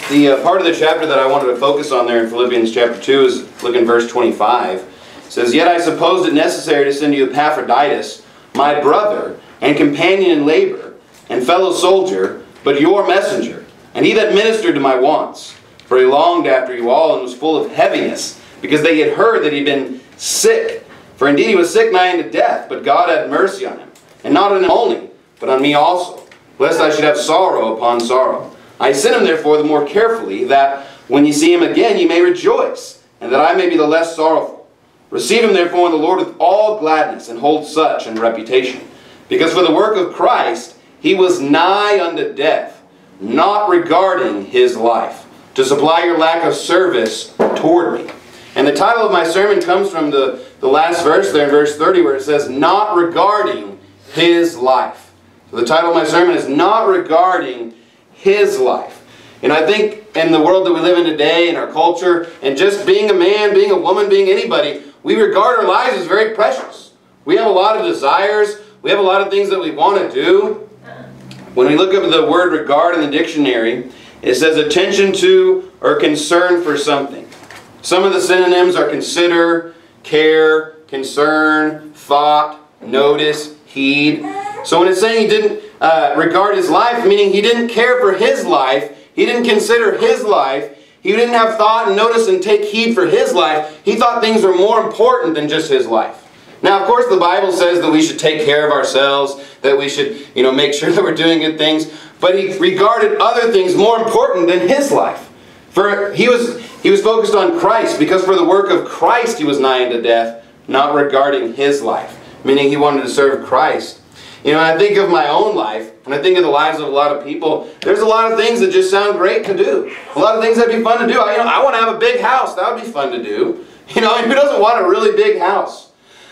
The part of the chapter that I wanted to focus on there in Philippians chapter 2 is look in verse 25. It says, "Yet I supposed it necessary to send you Epaphroditus, my brother and companion in labor and fellow soldier, but your messenger, and he that ministered to my wants. For he longed after you all and was full of heaviness, because they had heard that he had been sick. For indeed he was sick nigh unto death, but God had mercy on him, and not on him only, but on me also, lest I should have sorrow upon sorrow. I sent him therefore the more carefully, that when ye see him again ye may rejoice, and that I may be the less sorrowful. Receive him therefore in the Lord with all gladness, and hold such in reputation. Because for the work of Christ he was nigh unto death, not regarding his life, to supply your lack of service toward me." And the title of my sermon comes from the last verse there in verse 30, where it says, "Not regarding his life." So the title of my sermon is "Not regarding his life." And I think in the world that we live in today, in our culture, and just being a man, being a woman, being anybody, we regard our lives as very precious. We have a lot of desires. We have a lot of things that we want to do. When we look up the word regard in the dictionary, it says attention to or concern for something. Some of the synonyms are consider, care, concern, thought, notice, heed. So when it's saying he didn't regard his life, meaning he didn't care for his life, he didn't consider his life, he didn't have thought and notice and take heed for his life, he thought things were more important than just his life. Now, of course, the Bible says that we should take care of ourselves, that we should, make sure that we're doing good things, but he regarded other things more important than his life. For he was focused on Christ, because for the work of Christ he was nigh unto death, not regarding his life, meaning he wanted to serve Christ. I think of my own life, and I think of the lives of a lot of people. There's a lot of things that just sound great to do. A lot of things that'd be fun to do. I want to have a big house. That would be fun to do. Who doesn't want a really big house?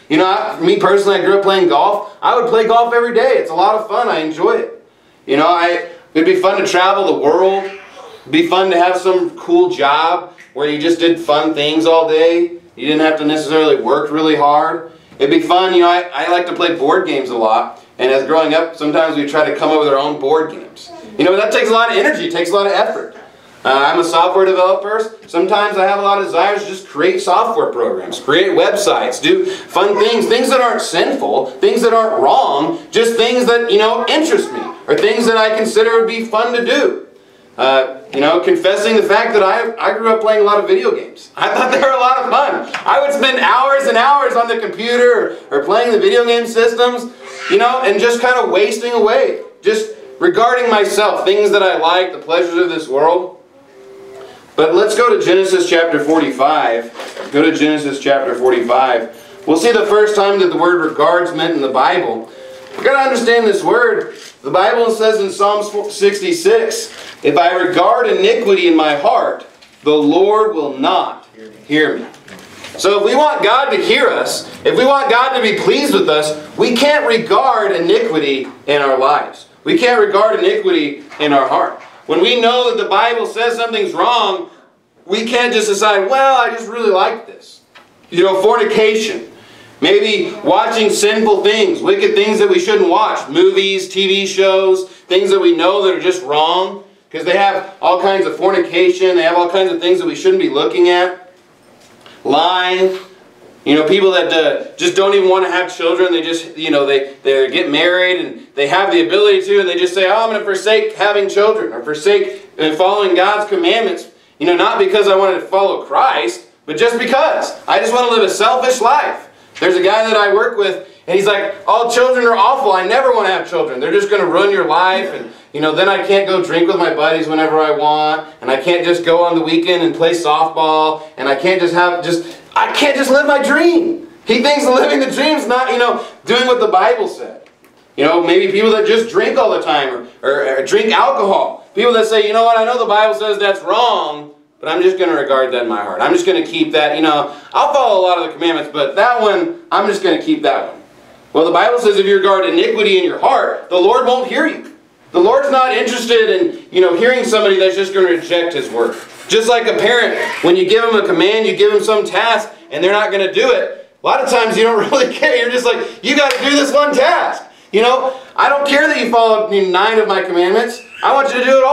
Me personally, I grew up playing golf. I would play golf every day. It's a lot of fun. I enjoy it. It'd be fun to travel the world. It'd be fun to have some cool job where you just did fun things all day. You didn't have to necessarily work really hard. It'd be fun. I like to play board games a lot. And as growing up, sometimes we try to come up with our own board games. That takes a lot of energy. It takes a lot of effort. I'm a software developer. Sometimes I have a lot of desires to just create software programs, create websites, do fun things, things that aren't sinful, things that aren't wrong, just things that, interest me, or things that I consider would be fun to do. Confessing the fact that I grew up playing a lot of video games. I thought they were a lot of fun. I would spend hours and hours on the computer or playing the video game systems, and just kind of wasting away. Just regarding myself, things that I like, the pleasures of this world. But let's go to Genesis chapter 45. Go to Genesis chapter 45. We'll see the first time that the word regards meant in the Bible. We've got to understand this word. The Bible says in Psalm 66, "If I regard iniquity in my heart, the Lord will not hear me." So if we want God to hear us, if we want God to be pleased with us, we can't regard iniquity in our lives. We can't regard iniquity in our heart. When we know that the Bible says something's wrong, we can't just decide, well, I just really like this. Fornication. Maybe watching sinful things, wicked things that we shouldn't watch. Movies, TV shows, things that we know that are just wrong. Because they have all kinds of fornication. They have all kinds of things that we shouldn't be looking at. Lying. People that just don't even want to have children. They just, they get married and they have the ability to, and they just say, I'm going to forsake having children or forsake following God's commandments. Not because I wanted to follow Christ, but just because. I just want to live a selfish life. There's a guy that I work with, and he's like, all children are awful. I never want to have children. They're just going to ruin your life. And, then I can't go drink with my buddies whenever I want. And I can't just go on the weekend and play softball. And I can't I can't just live my dream. He thinks living the dream is not, doing what the Bible said. Maybe people that just drink all the time or drink alcohol. People that say, I know the Bible says that's wrong, but I'm just going to regard that in my heart. I'm just going to keep that, I'll follow a lot of the commandments, but that one, I'm just going to keep that one. Well, the Bible says if you regard iniquity in your heart, the Lord won't hear you. The Lord's not interested in, hearing somebody that's just going to reject His word. Just like a parent, when you give them a command, you give them some task, and they're not going to do it, a lot of times you don't really care. You're just like, you got to do this one task. I don't care that you follow 9 of my commandments. I want you to do it all.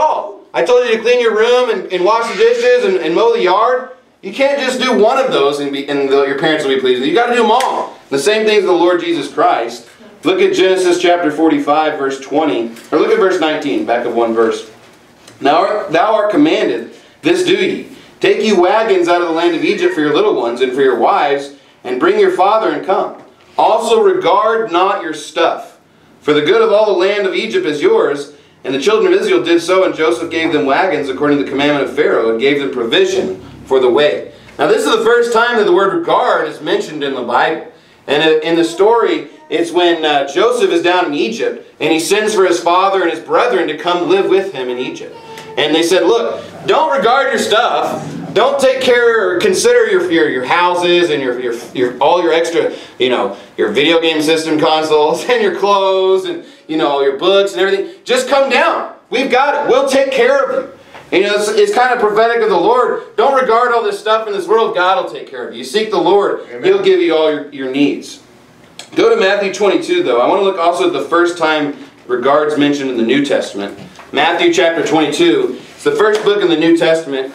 I told you to clean your room and wash the dishes and mow the yard. You can't just do one of those and your parents will be pleased with you. You've got to do them all. The same thing as the Lord Jesus Christ. Look at Genesis chapter 45, verse 20. Or look at verse 19, back up one verse. Now thou art commanded, this do ye. Take ye wagons out of the land of Egypt for your little ones and for your wives, and bring your father and come. Also regard not your stuff. For the good of all the land of Egypt is yours. And the children of Israel did so, and Joseph gave them wagons according to the commandment of Pharaoh, and gave them provision for the way. Now this is the first time that the word regard is mentioned in the Bible. And in the story, it's when Joseph is down in Egypt, and he sends for his father and his brethren to come live with him in Egypt. And they said, look, don't regard your stuff. Don't take care or consider your houses and all your extra, your video game system consoles and your clothes and, your books and everything. Just come down. We've got it. We'll take care of you. It's kind of prophetic of the Lord. Don't regard all this stuff in this world. God will take care of you. You seek the Lord. Amen. He'll give you all your needs. Go to Matthew 22, though. I want to look also at the first time regard's mentioned in the New Testament. Matthew chapter 22. It's the first book in the New Testament.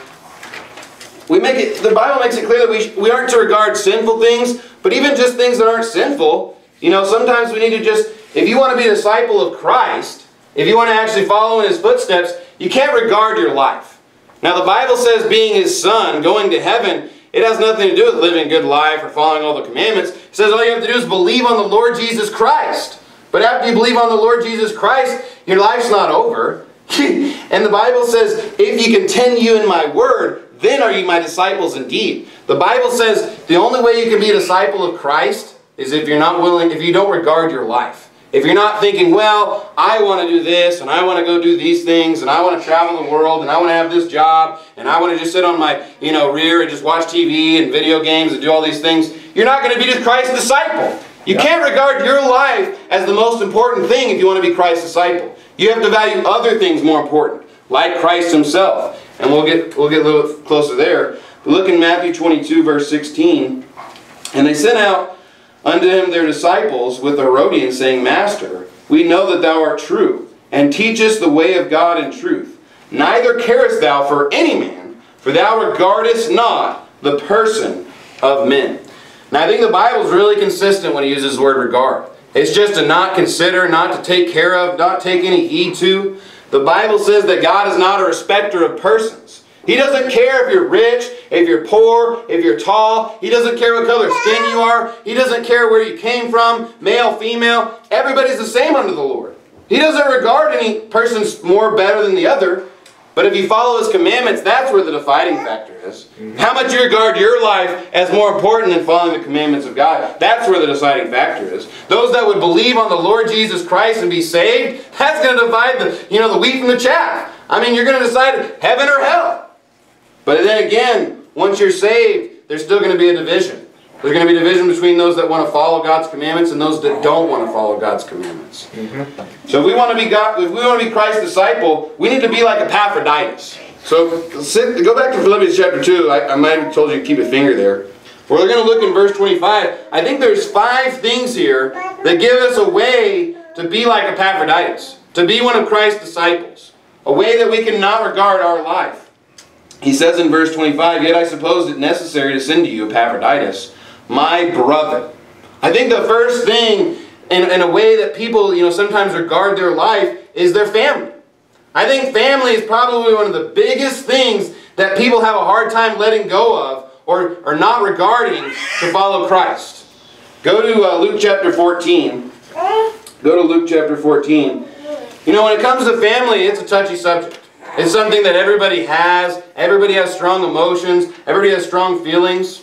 The Bible makes it clear that we aren't to regard sinful things, but even just things that aren't sinful. Sometimes we need to if you want to be a disciple of Christ, if you want to actually follow in His footsteps, you can't regard your life. Now the Bible says being His son, going to heaven, it has nothing to do with living a good life or following all the commandments. It says all you have to do is believe on the Lord Jesus Christ. But after you believe on the Lord Jesus Christ, your life's not over. And the Bible says, if you continue in my word, then are you my disciples indeed. The Bible says the only way you can be a disciple of Christ is if you don't regard your life. If you're not thinking, well, I want to do this, and I want to go do these things, and I want to travel the world, and I want to have this job, and I want to just sit on my rear and just watch TV and video games and do all these things, you're not going to be Christ's disciple. You can't regard your life as the most important thing if you want to be Christ's disciple. You have to value other things more important, like Christ Himself. And we'll get a little closer there. Look in Matthew 22, verse 16. And they sent out unto him their disciples with the Herodians, saying, Master, we know that thou art true, and teachest the way of God in truth. Neither carest thou for any man, for thou regardest not the person of men. Now I think the Bible is really consistent when it uses the word regard. It's just to not consider, not to take care of, not take any heed to. The Bible says that God is not a respecter of persons. He doesn't care if you're rich, if you're poor, if you're tall. He doesn't care what color skin you are. He doesn't care where you came from, male, female. Everybody's the same under the Lord. He doesn't regard any person more better than the other. But if you follow His commandments, that's where the deciding factor is. How much you regard your life as more important than following the commandments of God. That's where the deciding factor is. Those that would believe on the Lord Jesus Christ and be saved, that's going to divide the wheat from the chaff. I mean, you're going to decide heaven or hell. But then again, once you're saved, there's still going to be a division. There's going to be a division between those that want to follow God's commandments and those that don't want to follow God's commandments. So if we want to be Christ's disciple, we need to be like Epaphroditus. So go back to Philippians chapter 2. I might have told you to keep a finger there. We're going to look in verse 25. I think there's 5 things here that give us a way to be like Epaphroditus, to be one of Christ's disciples, a way that we can not regard our life. He says in verse 25, Yet I supposed it necessary to send to you Epaphroditus, my brother. I think the first thing in a way that people sometimes regard their life is their family. I think family is probably one of the biggest things that people have a hard time letting go of or not regarding to follow Christ. Go to Luke chapter 14. Go to Luke chapter 14. When it comes to family, it's a touchy subject. It's something that everybody has. Everybody has strong emotions. Everybody has strong feelings.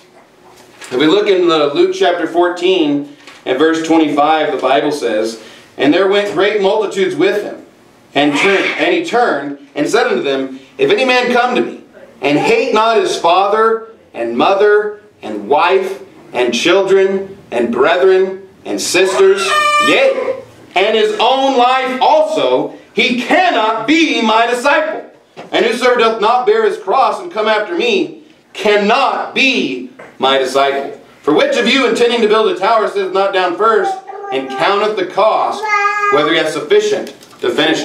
If we look in Luke chapter 14 and verse 25, the Bible says, And there went great multitudes with him. And he turned and said unto them, If any man come to me, and hate not his father, and mother, and wife, and children, and brethren, and sisters, yea, and his own life also, he cannot be my disciple. And whosoever doth not bear his cross and come after me, cannot be my disciple. For which of you, intending to build a tower, sitteth not down first, and counteth the cost, whether he hath sufficient to finish it?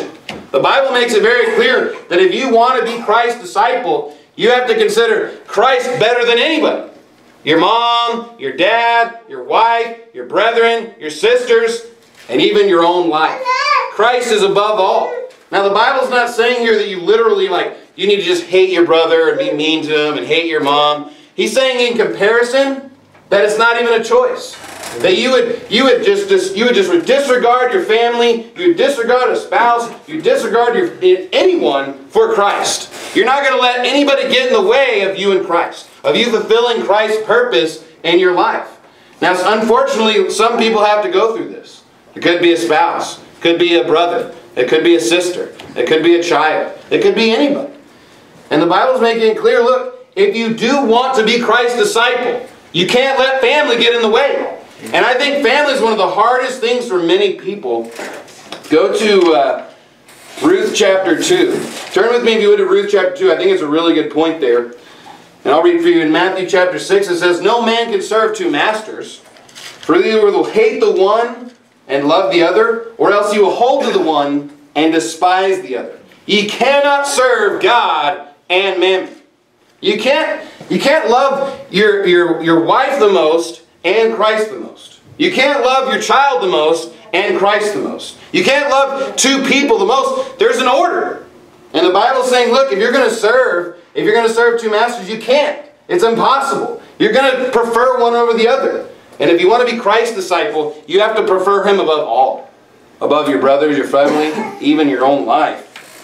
The Bible makes it very clear that if you want to be Christ's disciple, you have to consider Christ better than anybody. Your mom, your dad, your wife, your brethren, your sisters, and even your own life. Christ is above all. Now the Bible's not saying here that you literally you need to just hate your brother and be mean to him and hate your mom. He's saying in comparison that it's not even a choice. That you would just disregard your family, you would disregard a spouse, you disregard anyone for Christ. You're not going to let anybody get in the way of you in Christ, of you fulfilling Christ's purpose in your life. Now, unfortunately, some people have to go through this. It could be a spouse, it could be a brother, it could be a sister, it could be a child, it could be anybody. And the Bible's making it clear, look, if you do want to be Christ's disciple, you can't let family get in the way. And I think family is one of the hardest things for many people. Go to Ruth chapter 2. Turn with me if you would to Ruth chapter 2. I think it's a really good point there. And I'll read for you in Matthew chapter 6. It says, "No man can serve two masters, for either will hate the one and love the other, or else you will hold to the one and despise the other. Ye cannot serve God and mammon." You can't love your wife the most and Christ the most. You can't love your child the most and Christ the most. You can't love two people the most. There's an order. And the Bible's saying, look, if you're going to serve two masters, you can't. It's impossible. You're going to prefer one over the other. And if you want to be Christ's disciple, you have to prefer Him above all. Above your brothers, your family, even your own life.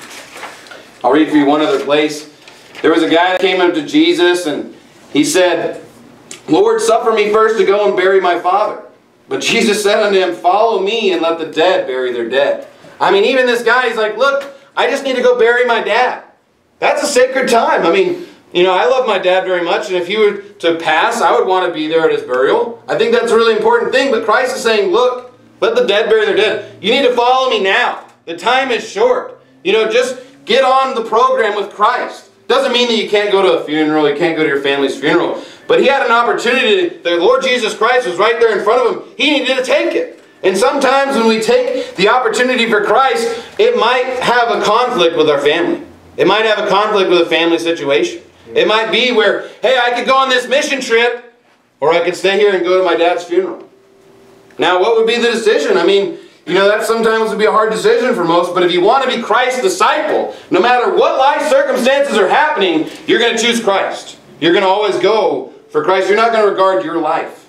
I'll read for you one other place. There was a guy that came up to Jesus and he said, "Lord, suffer me first to go and bury my father." But Jesus said unto him, "Follow me and let the dead bury their dead." I mean, even this guy, he's like, look, I just need to go bury my dad. That's a sacred time. I mean, I love my dad very much, and if he were to pass, I would want to be there at his burial. I think that's a really important thing, but Christ is saying, look, let the dead bury their dead. You need to follow me now. The time is short. Just get on the program with Christ. Doesn't mean that you can't go to a funeral, you can't go to your family's funeral. But he had an opportunity, the Lord Jesus Christ was right there in front of him. He needed to take it. And sometimes when we take the opportunity for Christ, it might have a conflict with our family. It might have a conflict with a family situation. It might be where, hey, I could go on this mission trip, or I could stay here and go to my dad's funeral. Now, what would be the decision? I mean, that sometimes would be a hard decision for most, but if you want to be Christ's disciple, no matter what life circumstances are happening, you're going to choose Christ. You're going to always go for Christ. You're not going to regard your life.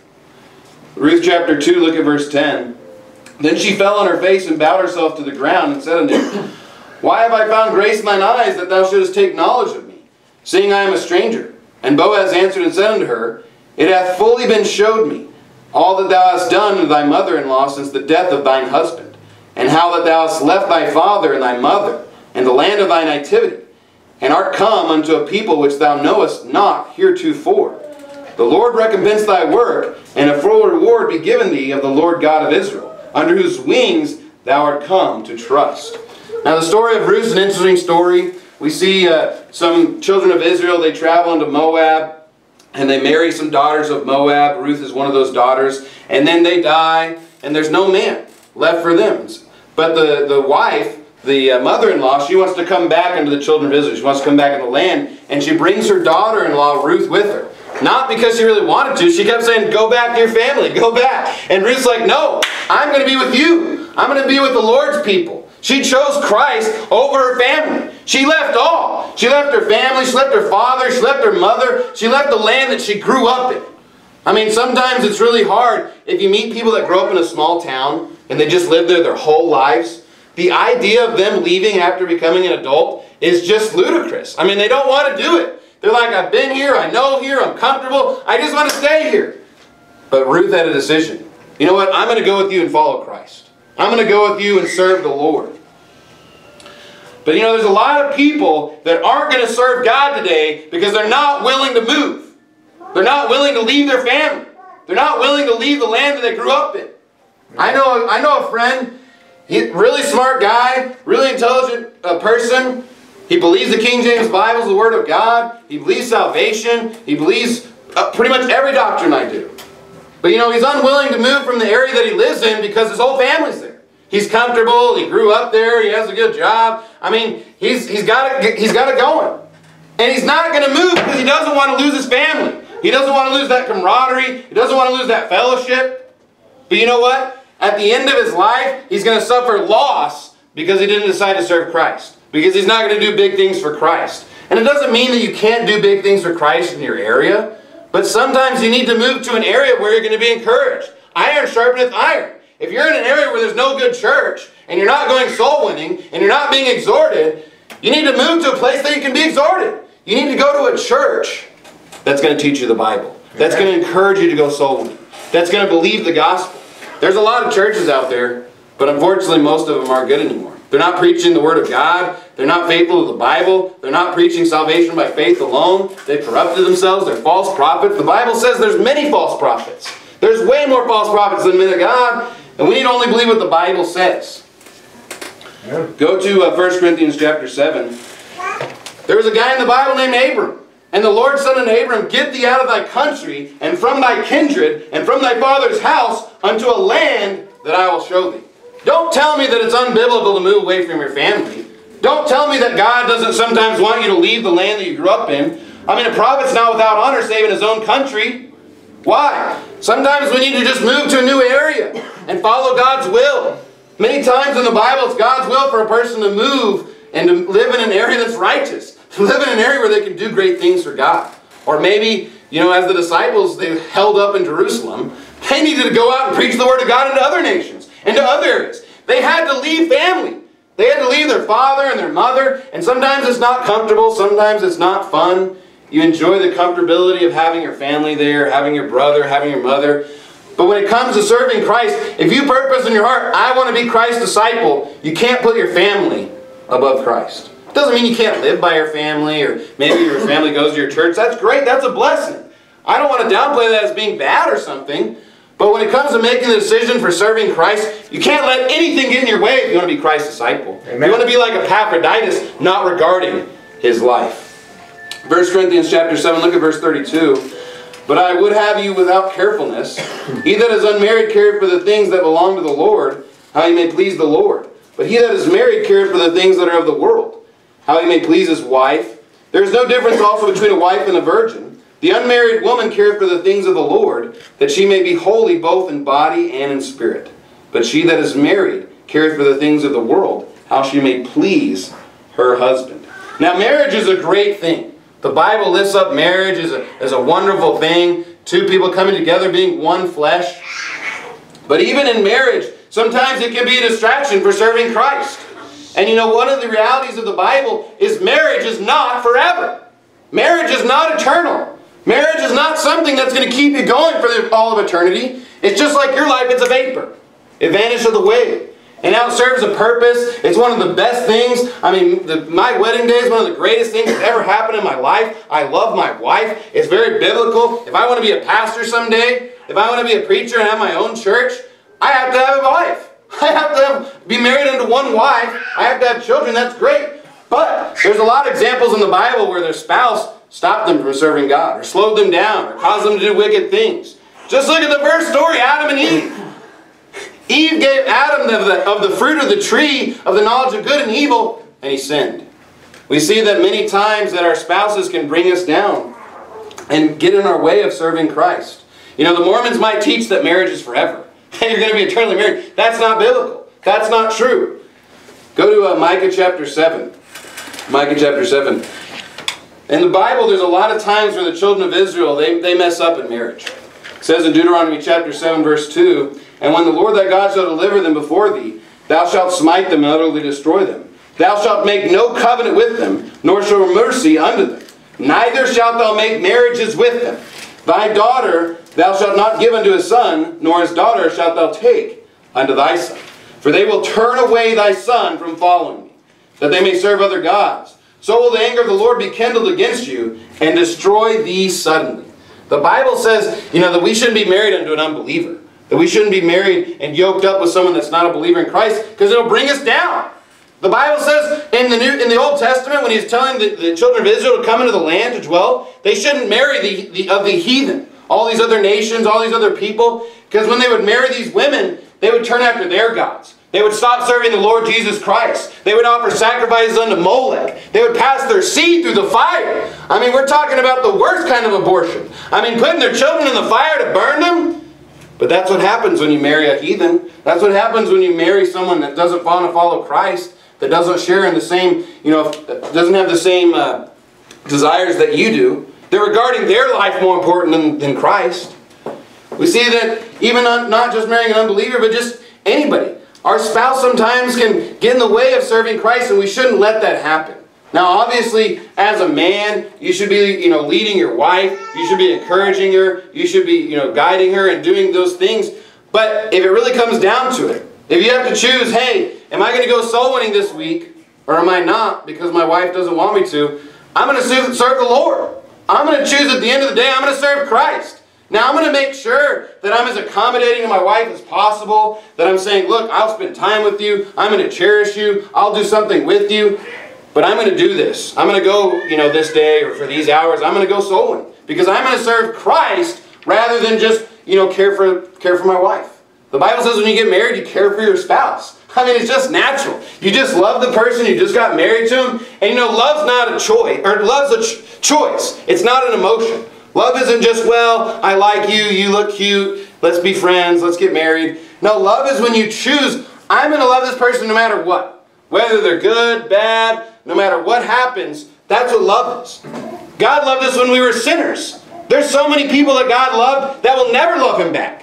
Ruth chapter 2, look at verse 10. "Then she fell on her face and bowed herself to the ground and said unto him, Why have I found grace in thine eyes, that thou shouldest take knowledge of me, seeing I am a stranger? And Boaz answered and said unto her, It hath fully been showed me, all that thou hast done to thy mother-in-law since the death of thine husband, and how that thou hast left thy father and thy mother, and the land of thy nativity, and art come unto a people which thou knowest not heretofore. The Lord recompense thy work, and a full reward be given thee of the Lord God of Israel, under whose wings thou art come to trust." Now the story of Ruth is an interesting story. We see some children of Israel, they travel into Moab, and they marry some daughters of Moab. Ruth is one of those daughters. And then they die, and there's no man left for them. But the wife, the mother-in-law, she wants to come back into the children of Israel. She wants to come back in the land, and she brings her daughter-in-law, Ruth, with her. Not because she really wanted to. She kept saying, "Go back to your family, go back." And Ruth's like, "No, I'm going to be with you. I'm going to be with the Lord's people." She chose Christ over her family. She left all. She left her family, she left her father, she left her mother, she left the land that she grew up in. I mean, sometimes it's really hard if you meet people that grow up in a small town and they just live there their whole lives. The idea of them leaving after becoming an adult is just ludicrous. I mean, they don't want to do it. They're like, "I've been here, I know here, I'm comfortable, I just want to stay here." But Ruth had a decision. You know what? I'm going to go with you and follow Christ. I'm going to go with you and serve the Lord. But there's a lot of people that aren't going to serve God today because they're not willing to move. They're not willing to leave their family. They're not willing to leave the land that they grew up in. I know a friend, really smart guy, really intelligent person. He believes the King James Bible is the Word of God. He believes salvation. He believes pretty much every doctrine I do. But he's unwilling to move from the area that he lives in because his whole family's there. He's comfortable. He grew up there. He has a good job. I mean, he's got it going. And he's not going to move because he doesn't want to lose his family. He doesn't want to lose that camaraderie. He doesn't want to lose that fellowship. But you know what? At the end of his life, he's going to suffer loss because he didn't decide to serve Christ. Because he's not going to do big things for Christ. And it doesn't mean that you can't do big things for Christ in your area. But sometimes you need to move to an area where you're going to be encouraged. Iron sharpeneth iron. If you're in an area where there's no good church, and you're not going soul winning, and you're not being exhorted, you need to move to a place that you can be exhorted. You need to go to a church that's going to teach you the Bible. That's going to encourage you to go soul winning. That's going to believe the gospel. There's a lot of churches out there, but unfortunately most of them aren't good anymore. They're not preaching the Word of God. They're not faithful to the Bible. They're not preaching salvation by faith alone. They've corrupted themselves. They're false prophets. The Bible says there's many false prophets. There's way more false prophets than men of God, and we need to only believe what the Bible says. Yeah. Go to 1 Corinthians chapter 7. There was a guy in the Bible named Abram. And the Lord said unto Abram, Get thee out of thy country, and from thy kindred, and from thy father's house, unto a land that I will show thee. Don't tell me that it's unbiblical to move away from your family. Don't tell me that God doesn't sometimes want you to leave the land that you grew up in. I mean, a prophet's not without honor save in his own country. Why? Sometimes we need to just move to a new area and follow God's will. Many times in the Bible, it's God's will for a person to move and to live in an area that's righteous. To live in an area where they can do great things for God. Or maybe, you know, as the disciples, they held up in Jerusalem, they needed to go out and preach the Word of God into other nations, into other areas. They had to leave family. They had to leave their father and their mother, and sometimes it's not comfortable, sometimes it's not fun. You enjoy the comfortability of having your family there, having your brother, having your mother. But when it comes to serving Christ, if you purpose in your heart, I want to be Christ's disciple, you can't put your family above Christ. It doesn't mean you can't live by your family, or maybe your family goes to your church. That's great, that's a blessing. I don't want to downplay that as being bad or something. But when it comes to making the decision for serving Christ, you can't let anything get in your way if you want to be Christ's disciple. Amen. You want to be like Epaphroditus, not regarding his life. 1 Corinthians chapter 7, look at verse 32. But I would have you without carefulness. He that is unmarried careth for the things that belong to the Lord, how he may please the Lord. But he that is married careth for the things that are of the world, how he may please his wife. There is no difference also between a wife and a virgin. The unmarried woman careth for the things of the Lord, that she may be holy both in body and in spirit. But she that is married careth for the things of the world, how she may please her husband. Now marriage is a great thing. The Bible lifts up marriage as a wonderful thing. Two people coming together being one flesh. But even in marriage, sometimes it can be a distraction for serving Christ. And you know, one of the realities of the Bible is marriage is not forever. Marriage is not eternal. Marriage is not something that's going to keep you going for all of eternity. It's just like your life, it's a vapor. It vanishes away. And now it serves a purpose. It's one of the best things. I mean, my wedding day is one of the greatest things that's ever happened in my life. I love my wife. It's very biblical. If I want to be a pastor someday, if I want to be a preacher and have my own church, I have to have a wife. I have to be married unto one wife. I have to have children. That's great. But there's a lot of examples in the Bible where their spouse stopped them from serving God, or slowed them down, or caused them to do wicked things. Just look at the first story, Adam and Eve. Eve gave Adam of the fruit of the tree of the knowledge of good and evil, and he sinned. We see that many times that our spouses can bring us down and get in our way of serving Christ. You know, the Mormons might teach that marriage is forever, and you're going to be eternally married. That's not biblical. That's not true. Go to Micah chapter 7. Micah chapter 7. In the Bible, there's a lot of times where the children of Israel, they mess up in marriage. It says in Deuteronomy chapter 7, verse 2, And when the Lord thy God shall deliver them before thee, thou shalt smite them and utterly destroy them. Thou shalt make no covenant with them, nor show mercy unto them. Neither shalt thou make marriages with them. Thy daughter thou shalt not give unto a son, nor his daughter shalt thou take unto thy son. For they will turn away thy son from following me, that they may serve other gods. So will the anger of the Lord be kindled against you, and destroy thee suddenly. The Bible says, you know, that we shouldn't be married unto an unbeliever. That we shouldn't be married and yoked up with someone that's not a believer in Christ, because it'll bring us down. The Bible says in the Old Testament, when he's telling the children of Israel to come into the land to dwell, they shouldn't marry the heathen. All these other nations, all these other people. Because when they would marry these women, they would turn after their gods. They would stop serving the Lord Jesus Christ. They would offer sacrifices unto Molech. They would pass their seed through the fire. I mean, we're talking about the worst kind of abortion. I mean, putting their children in the fire to burn them. But that's what happens when you marry a heathen. That's what happens when you marry someone that doesn't want to follow Christ, that doesn't share in the same, doesn't have the same desires that you do. They're regarding their life more important than Christ. We see that even not just marrying an unbeliever, but just anybody. Our spouse sometimes can get in the way of serving Christ, and we shouldn't let that happen. Now, obviously, as a man, you should be, leading your wife. You should be encouraging her. You should be, guiding her and doing those things. But if it really comes down to it, if you have to choose, hey, am I going to go soul winning this week, or am I not because my wife doesn't want me to? I'm going to serve the Lord. I'm going to choose at the end of the day, I'm going to serve Christ. Now, I'm going to make sure that I'm as accommodating to my wife as possible, that I'm saying, look, I'll spend time with you. I'm going to cherish you. I'll do something with you. But I'm going to do this. I'm going to go, this day or for these hours, I'm going to go soul winning. Because I'm going to serve Christ rather than just, care for my wife. The Bible says when you get married, you care for your spouse. I mean, it's just natural. You just love the person, you just got married to him. And love's not a choice, or love's a choice. It's not an emotion. Love isn't just, well, I like you, you look cute, let's be friends, let's get married. No, love is when you choose, I'm going to love this person no matter what. Whether they're good, bad, no matter what happens, that's what love is. God loved us when we were sinners. There's so many people that God loved that will never love Him back.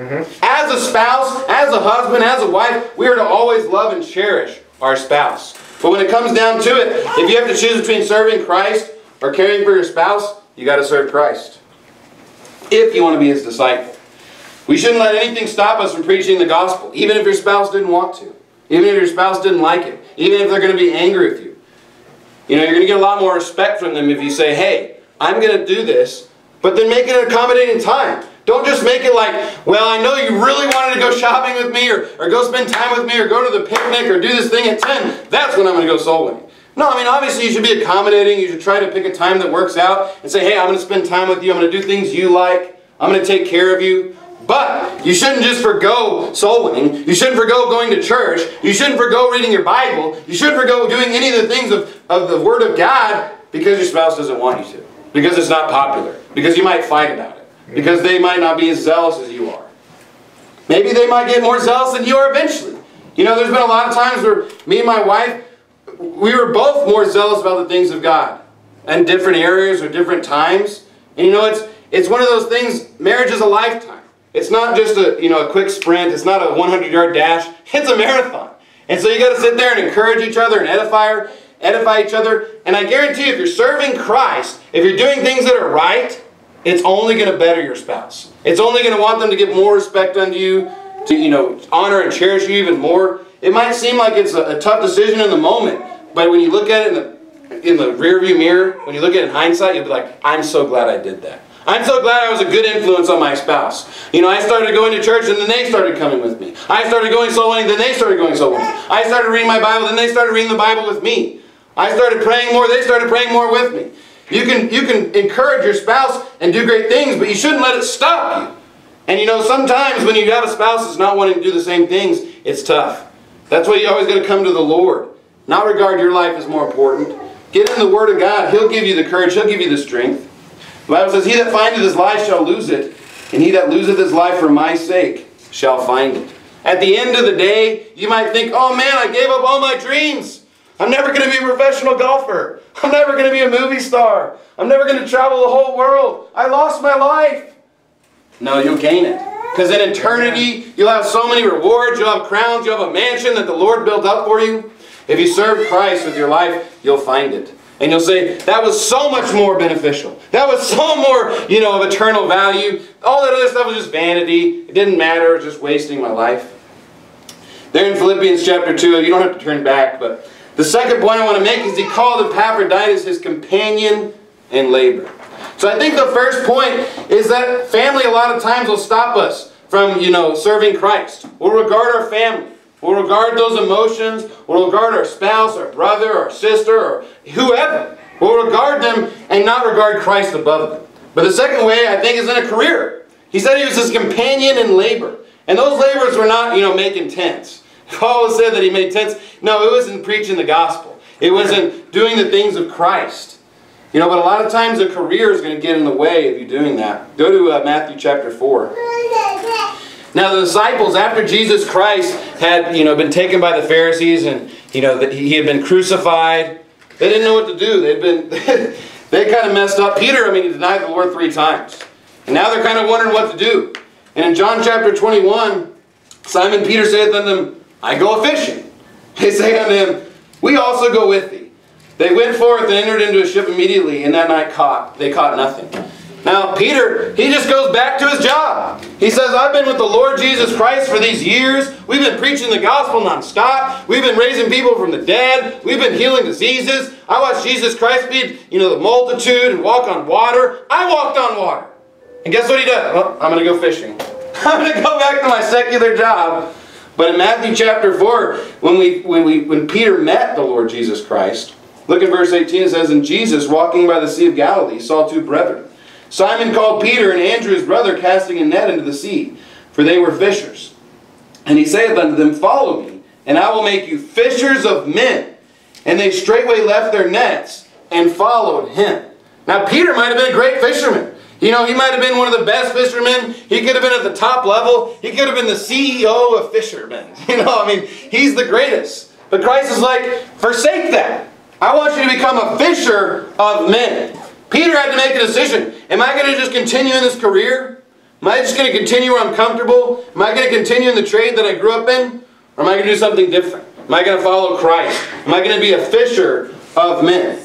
As a spouse, as a husband, as a wife, we are to always love and cherish our spouse. But when it comes down to it, if you have to choose between serving Christ or caring for your spouse, you got to serve Christ. If you want to be His disciple. We shouldn't let anything stop us from preaching the gospel, even if your spouse didn't want to. Even if your spouse didn't like it. Even if they're going to be angry with you. You're going to get a lot more respect from them if you say, hey, I'm going to do this, but then make it an accommodating time. Don't just make it like, well, I know you really wanted to go shopping with me or go spend time with me or go to the picnic or do this thing at 10. That's when I'm going to go soul winning. No, I mean, obviously you should be accommodating. You should try to pick a time that works out and say, hey, I'm going to spend time with you. I'm going to do things you like. I'm going to take care of you. But you shouldn't just forgo soul winning. You shouldn't forgo going to church. You shouldn't forgo reading your Bible. You shouldn't forgo doing any of the things of the Word of God because your spouse doesn't want you to. Because it's not popular. Because you might fight about it. Because they might not be as zealous as you are. Maybe they might get more zealous than you are eventually. There's been a lot of times where me and my wife, we were both more zealous about the things of God. In different areas or different times. And it's one of those things, marriage is a lifetime. It's not just a quick sprint. It's not a 100-yard dash. It's a marathon. And so you got to sit there and encourage each other and edify each other. And I guarantee you, if you're serving Christ, if you're doing things that are right, it's only going to better your spouse. It's only going to want them to give more respect unto you, to honor and cherish you even more. It might seem like it's a tough decision in the moment, but when you look at it in the rearview mirror, when you look at it in hindsight, you'll be like, I'm so glad I did that. I'm so glad I was a good influence on my spouse. I started going to church and then they started coming with me. I started going soul winning, then they started going soul winning. I started reading my Bible, then they started reading the Bible with me. I started praying more, they started praying more with me. You can encourage your spouse and do great things, but you shouldn't let it stop you. And sometimes when you have a spouse that's not wanting to do the same things, it's tough. That's why you always got to come to the Lord. Not regard your life as more important. Get in the Word of God. He'll give you the courage. He'll give you the strength. The Bible says, he that findeth his life shall lose it, and he that loseth his life for my sake shall find it. At the end of the day, you might think, oh man, I gave up all my dreams. I'm never going to be a professional golfer. I'm never going to be a movie star. I'm never going to travel the whole world. I lost my life. No, you'll gain it. Because in eternity, you'll have so many rewards. You'll have crowns. You'll have a mansion that the Lord built up for you. If you serve Christ with your life, you'll find it. And you'll say, that was so much more beneficial. That was so more, of eternal value. All that other stuff was just vanity. It didn't matter. It was just wasting my life. There in Philippians chapter 2, you don't have to turn back, but the second point I want to make is he called Epaphroditus his companion in labor. So I think the first point is that family a lot of times will stop us from, serving Christ. We'll regard our family. We'll regard those emotions. We'll regard our spouse, our brother, our sister, or whoever. We'll regard them and not regard Christ above them. But the second way, I think, is in a career. He said he was his companion in labor. And those laborers were not, making tents. Paul said that he made tents. No, it wasn't preaching the gospel. It wasn't doing the things of Christ. You know, but a lot of times a career is going to get in the way of you doing that. Go to Matthew chapter 4. Now the disciples, after Jesus Christ had, been taken by the Pharisees and, that he had been crucified, they didn't know what to do. They kind of messed up. Peter, he denied the Lord 3 times. And now they're kind of wondering what to do. And in John chapter 21, Simon Peter saith unto them, I go a-fishing. They say unto him, we also go with thee. They went forth and entered into a ship immediately, and that night they caught nothing. Now Peter, he just goes back to his job. He says, I've been with the Lord Jesus Christ for these years. We've been preaching the gospel nonstop. We've been raising people from the dead. We've been healing diseases. I watched Jesus Christ feed, the multitude and walk on water. I walked on water. And guess what he does? Well, I'm going to go fishing. I'm going to go back to my secular job. But in Matthew chapter 4, when Peter met the Lord Jesus Christ, look at verse 18. It says, and Jesus, walking by the Sea of Galilee, saw 2 brethren. Simon called Peter, and Andrew his brother, casting a net into the sea, for they were fishers. And he saith unto them, follow me, and I will make you fishers of men. And they straightway left their nets and followed him. Now Peter might have been a great fisherman. He might have been one of the best fishermen. He could have been at the top level. He could have been the CEO of fishermen. He's the greatest. But Christ is like, forsake that. I want you to become a fisher of men. Peter had to make a decision. Am I going to just continue in this career? Am I just going to continue where I'm comfortable? Am I going to continue in the trade that I grew up in? Or am I going to do something different? Am I going to follow Christ? Am I going to be a fisher of men?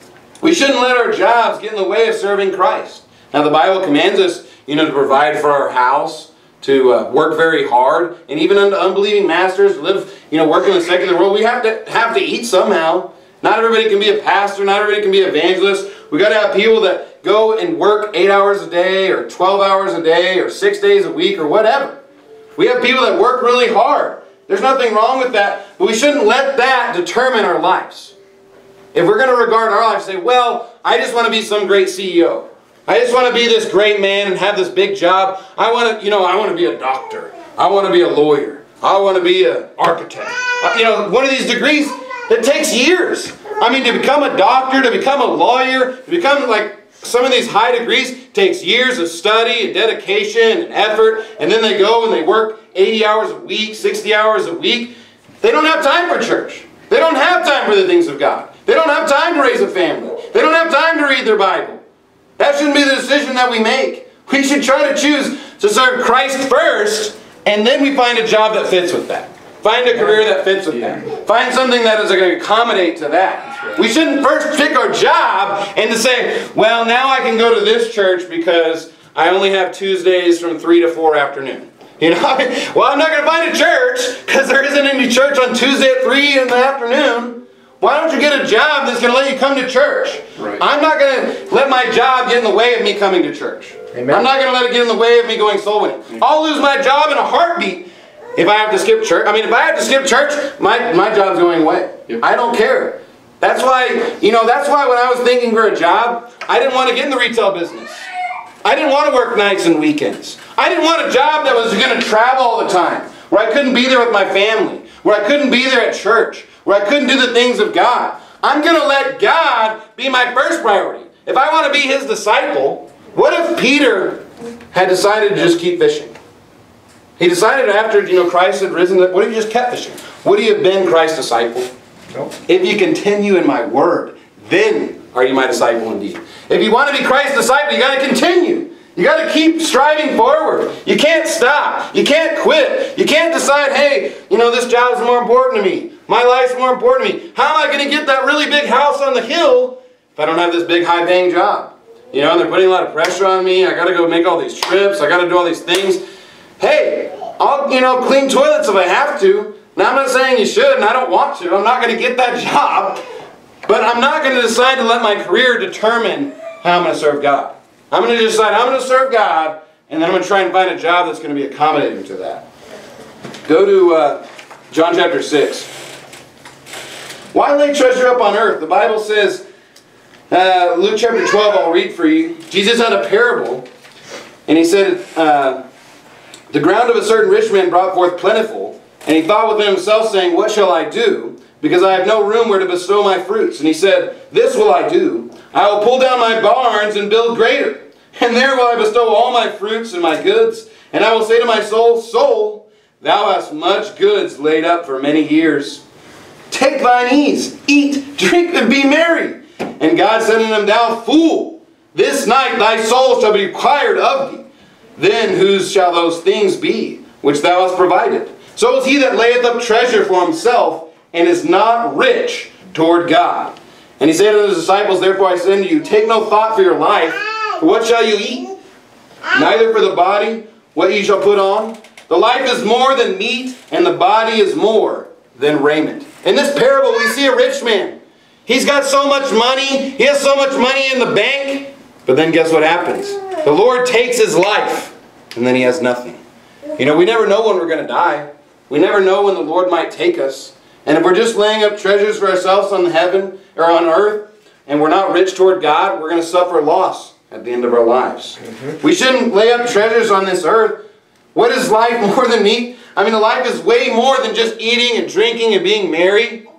We shouldn't let our jobs get in the way of serving Christ. Now the Bible commands us, to provide for our house, to work very hard, and even unto unbelieving masters, live, work in the secular world. We have to eat somehow. Not everybody can be a pastor. Not everybody can be an evangelist. We got to have people that go and work 8 hours a day, or 12 hours a day, or 6 days a week, or whatever. We have people that work really hard. There's nothing wrong with that, but we shouldn't let that determine our lives. If we're going to regard our lives, say, well, I just want to be some great CEO. I just want to be this great man and have this big job. I want to be a doctor. I want to be a lawyer. I want to be an architect. One of these degrees, it takes years. To become a doctor, to become a lawyer, to become like some of these high degrees, takes years of study and dedication and effort. And then they go and they work 80 hours a week, 60 hours a week. They don't have time for church. They don't have time for the things of God. They don't have time to raise a family. They don't have time to read their Bible. That shouldn't be the decision that we make. We should try to choose to serve Christ first, and then we find a job that fits with that. Find a career that fits with that. Find something that is going to accommodate to that. We shouldn't first pick our job and to say, well, now I can go to this church because I only have Tuesdays from 3 to 4 afternoon. Well, I'm not going to find a church because there isn't any church on Tuesday at 3 in the afternoon. Why don't you get a job that's going to let you come to church? Right. I'm not going to let my job get in the way of me coming to church. Amen. I'm not going to let it get in the way of me going soul winning. I'll lose my job in a heartbeat if I have to skip church. If I have to skip church, my job's going away. Yep. I don't care. That's why when I was thinking for a job, I didn't want to get in the retail business. I didn't want to work nights and weekends. I didn't want a job that was going to travel all the time, where I couldn't be there with my family, where I couldn't be there at church, where I couldn't do the things of God. I'm going to let God be my first priority. If I want to be His disciple, what if Peter had decided to just keep fishing? He decided after Christ had risen, what if you just kept fishing? Would he have been Christ's disciple? No. If you continue in my word, then are you my disciple indeed. If you want to be Christ's disciple, you got to continue. You got to keep striving forward. You can't stop. You can't quit. You can't decide, hey, this job is more important to me. My life's more important to me. How am I going to get that really big house on the hill if I don't have this big high-paying job? And they're putting a lot of pressure on me. I got to go make all these trips. I got to do all these things. Hey, I'll, clean toilets if I have to. Now, I'm not saying you should, and I don't want to. I'm not going to get that job. But I'm not going to decide to let my career determine how I'm going to serve God. I'm going to decide I'm going to serve God, and then I'm going to try and find a job that's going to be accommodating to that. Go to John chapter 6. Why lay treasure up on earth? The Bible says, Luke chapter 12, I'll read for you. Jesus had a parable, and he said, the ground of a certain rich man brought forth plentiful, And he thought within himself, saying, what shall I do? Because I have no room where to bestow my fruits. And he said, this will I do. I will pull down my barns and build greater. And there will I bestow all my fruits and my goods. And I will say to my soul, soul, thou hast much goods laid up for many years. Take thine ease, eat, drink, and be merry. And God said unto him, thou fool, this night thy soul shall be required of thee. Then whose shall those things be which thou hast provided? So is he that layeth up treasure for himself, and is not rich toward God. And he said unto his disciples, therefore I say unto you, take no thought for your life, for what shall you eat? Neither for the body, what ye shall put on. The life is more than meat, and the body is more than raiment. In this parable we see a rich man. He's got so much money, he has so much money in the bank, but then guess what happens? The Lord takes his life, and then he has nothing. You know, we never know when we're going to die. We never know when the Lord might take us. And if we're just laying up treasures for ourselves on heaven or on earth, and we're not rich toward God, we're going to suffer loss at the end of our lives. We shouldn't lay up treasures on this earth. What is life more than meat? I mean, the life is way more than just eating and drinking and being merry.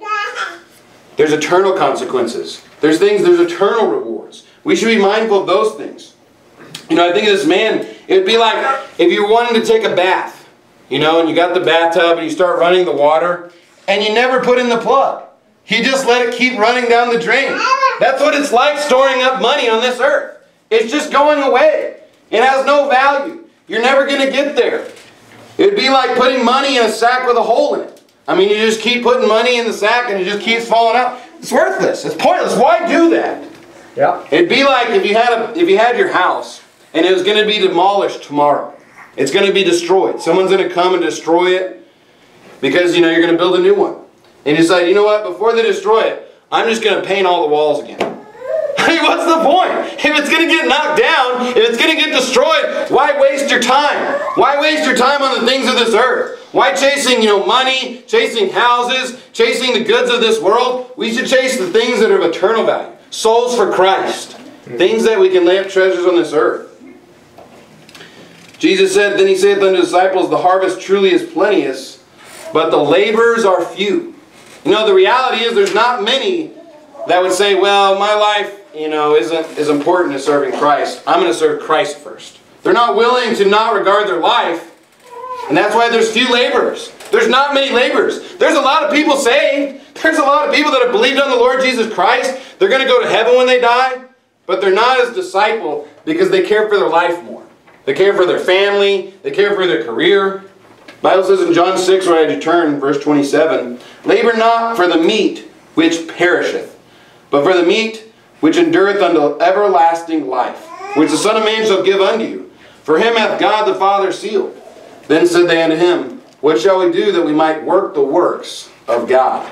There's eternal consequences. There's eternal rewards. We should be mindful of those things. You know, I think of this man, it would be like if you wanted to take a bath, you know, and you got the bathtub and you start running the water, and you never put in the plug. You just let it keep running down the drain. That's what it's like storing up money on this earth. It's just going away. It has no value. You're never going to get there. It would be like putting money in a sack with a hole in it. I mean, you just keep putting money in the sack and it just keeps falling out. It's worthless. It's pointless. Why do that? Yeah. It'd be like if you had your house and it was going to be demolished tomorrow. It's going to be destroyed. Someone's going to come and destroy it because, you know, you're going to build a new one. And you decide, you know what, before they destroy it, I'm just going to paint all the walls again. I mean, what's the point? If it's going to get knocked down, if it's going to get destroyed, why waste your time? Why waste your time on the things of this earth? Why chasing, you know, money, chasing houses, chasing the goods of this world? We should chase the things that are of eternal value. Souls for Christ. Things that we can lay up treasures on this earth. Jesus said, then he saith unto his disciples, the harvest truly is plenteous, but the laborers are few. You know, the reality is there's not many that would say, well, my life, you know, isn't as important as serving Christ. I'm going to serve Christ first. They're not willing to not regard their life, and that's why there's few laborers. There's not many laborers. There's a lot of people saved. There's a lot of people that have believed on the Lord Jesus Christ. They're going to go to heaven when they die, but they're not as disciple because they care for their life more. They care for their family. They care for their career. The Bible says in John 6, where I had to turn, verse 27, labor not for the meat which perisheth, but for the meat which endureth unto everlasting life, which the Son of Man shall give unto you. For him hath God the Father sealed. Then said they unto him, what shall we do that we might work the works of God?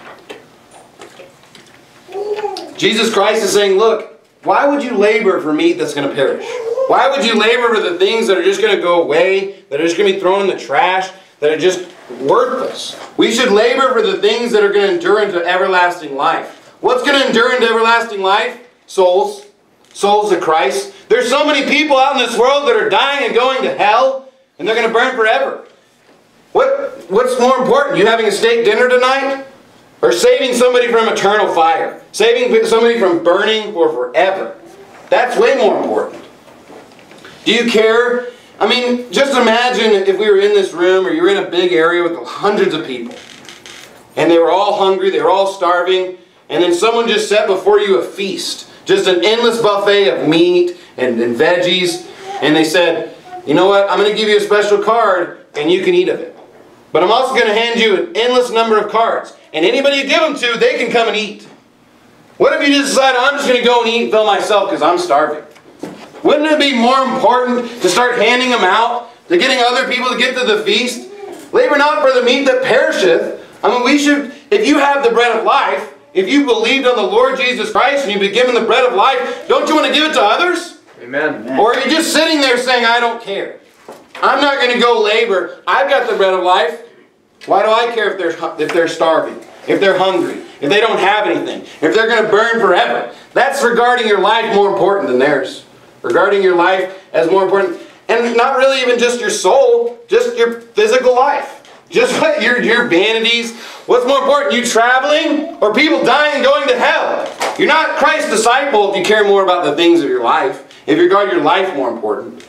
Jesus Christ is saying, look, why would you labor for meat that's going to perish? Why would you labor for the things that are just going to go away, that are just going to be thrown in the trash, that are just worthless? We should labor for the things that are going to endure into everlasting life. What's going to endure into everlasting life? Souls. Souls of Christ. There's so many people out in this world that are dying and going to hell, and they're going to burn forever. What's more important? You having a steak dinner tonight? Or saving somebody from eternal fire? Saving somebody from burning for forever? That's way more important. Do you care? I mean, just imagine if we were in this room or you were in a big area with hundreds of people. And they were all hungry, they were all starving, and then someone just set before you a feast. Just an endless buffet of meat and veggies. And they said, you know what, I'm going to give you a special card and you can eat of it. But I'm also going to hand you an endless number of cards. And anybody you give them to, they can come and eat. What if you just decide, I'm just going to go and eat and fill myself because I'm starving? Wouldn't it be more important to start handing them out, to getting other people to get to the feast? Labor not for the meat that perisheth. I mean, we should, if you have the bread of life, if you believed on the Lord Jesus Christ and you've been given the bread of life, don't you want to give it to others? Amen. Or are you just sitting there saying, I don't care? I'm not going to go labor. I've got the bread of life. Why do I care if they're starving, if they're hungry, if they don't have anything, if they're going to burn forever? That's regarding your life more important than theirs. Regarding your life as more important. And not really even just your soul, just your physical life. Just what your vanities. What's more important, you traveling or people dying and going to hell? You're not Christ's disciple if you care more about the things of your life. If you regard your life more important.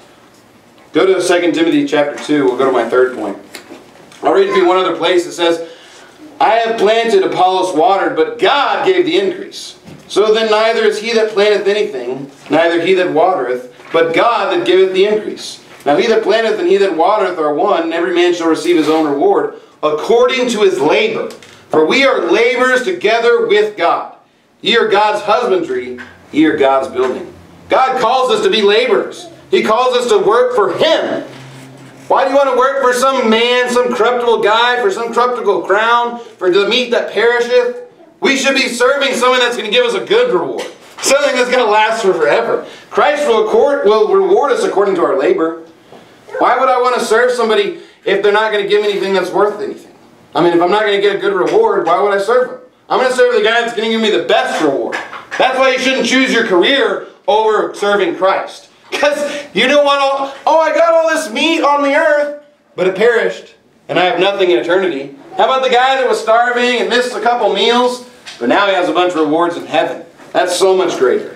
Go to 2 Timothy chapter 2. We'll go to my third point. I'll read to you one other place. It says, I have planted, Apollos watered, but God gave the increase. So then neither is he that planteth anything, neither he that watereth, but God that giveth the increase. Now he that planteth and he that watereth are one, and every man shall receive his own reward, according to his labor. For we are laborers together with God. Ye are God's husbandry, ye are God's building. God calls us to be laborers. He calls us to work for Him. Why do you want to work for some man, some corruptible guy, for some corruptible crown, for the meat that perisheth? We should be serving someone that's going to give us a good reward. Something that's going to last for forever. Christ will reward us according to our labor. Why would I want to serve somebody if they're not going to give me anything that's worth anything? I mean, if I'm not going to get a good reward, why would I serve them? I'm going to serve the guy that's going to give me the best reward. That's why you shouldn't choose your career over serving Christ. Because you don't want I got all this meat on the earth, but it perished, and I have nothing in eternity. How about the guy that was starving and missed a couple meals, but now he has a bunch of rewards in heaven? That's so much greater.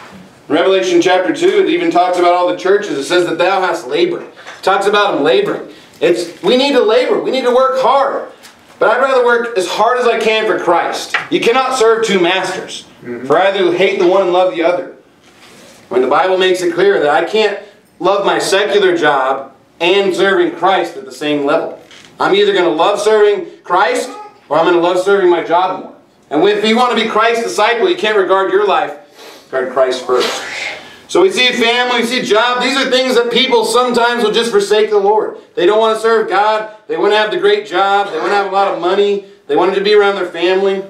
In Revelation chapter 2, it even talks about all the churches. It says that thou hast labored. It talks about them laboring. We need to labor. We need to work hard. But I'd rather work as hard as I can for Christ. You cannot serve two masters. For either you hate the one and love the other. When the Bible makes it clear that I can't love my secular job and serving Christ at the same level. I'm either going to love serving Christ or I'm going to love serving my job more. And if you want to be Christ's disciple, you can't regard your life, regard Christ first. So we see family, we see job. These are things that people sometimes will just forsake the Lord. They don't want to serve God. They want to have the great job. They want to have a lot of money. They wanted to be around their family.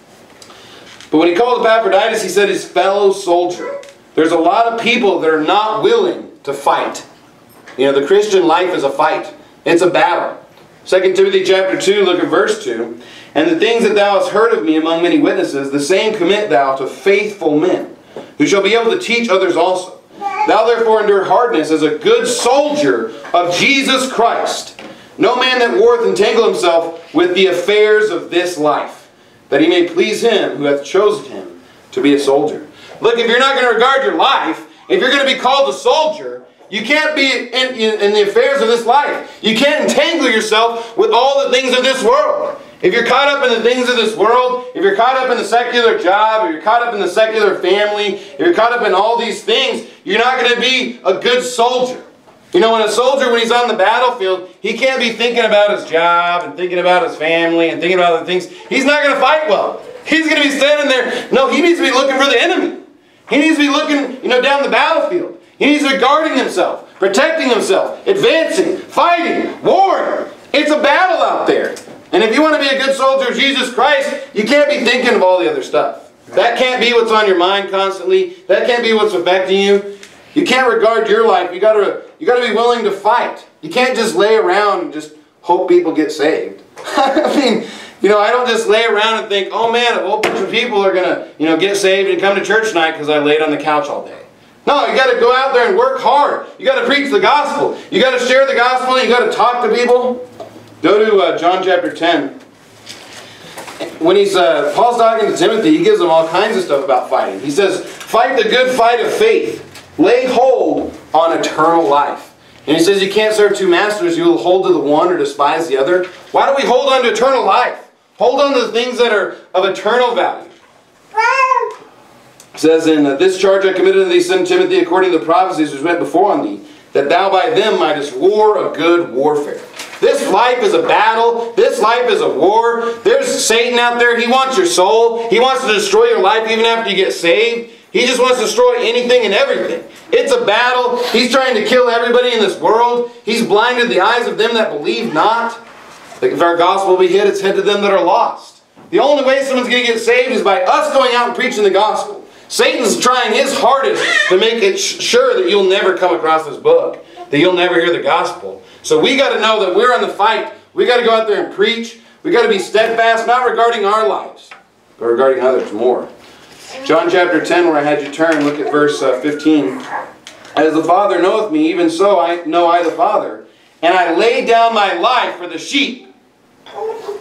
But when he called Epaphroditus, he said his fellow soldier. There's a lot of people that are not willing to fight. You know, the Christian life is a fight. It's a battle. 2 Timothy chapter 2, look at verse 2. And the things that thou hast heard of me among many witnesses, the same commit thou to faithful men, who shall be able to teach others also. Thou therefore endure hardness as a good soldier of Jesus Christ. No man that warreth entangle himself with the affairs of this life, that he may please him who hath chosen him to be a soldier. Look, if you're not going to regard your life, if you're going to be called a soldier, you can't be in the affairs of this life. You can't entangle yourself with all the things of this world. If you're caught up in the things of this world, if you're caught up in the secular job, if you're caught up in the secular family, if you're caught up in all these things, you're not going to be a good soldier. You know, when a soldier, when he's on the battlefield, he can't be thinking about his job and thinking about his family and thinking about other things. He's not going to fight well. He's going to be standing there. No, he needs to be looking for the enemy. He needs to be looking, down the battlefield. He needs to be guarding himself, protecting himself, advancing, fighting, warring. It's a battle out there. And if you want to be a good soldier of Jesus Christ, you can't be thinking of all the other stuff. That can't be what's on your mind constantly. That can't be what's affecting you. You can't regard your life. You got to be willing to fight. You can't just lay around and just hope people get saved. I mean, I don't just lay around and think, oh man, a whole bunch of people are going to, get saved and come to church tonight because I laid on the couch all day. No, you got to go out there and work hard. You got to preach the gospel. You got to share the gospel. You got to talk to people. Go to John chapter 10. When Paul's talking to Timothy, he gives him all kinds of stuff about fighting. He says, fight the good fight of faith. Lay hold on eternal life. And he says you can't serve two masters. You will hold to the one or despise the other. Why don't we hold on to eternal life? Hold on to the things that are of eternal value. It says, in this charge I committed unto thee, son Timothy, according to the prophecies which went before on thee, that thou by them mightest war a good warfare. This life is a battle. This life is a war. There's Satan out there. He wants your soul. He wants to destroy your life even after you get saved. He just wants to destroy anything and everything. It's a battle. He's trying to kill everybody in this world. He's blinded the eyes of them that believe not. If our gospel be hid, it's hid to them that are lost. The only way someone's going to get saved is by us going out and preaching the gospel. Satan's trying his hardest to make it sure that you'll never come across this book, that you'll never hear the gospel. So we got to know that we're on the fight. We got to go out there and preach. We got to be steadfast, not regarding our lives, but regarding others more. John chapter 10, where I had you turn, look at verse 15. As the Father knoweth me, even so know I the Father. And I lay down my life for the sheep.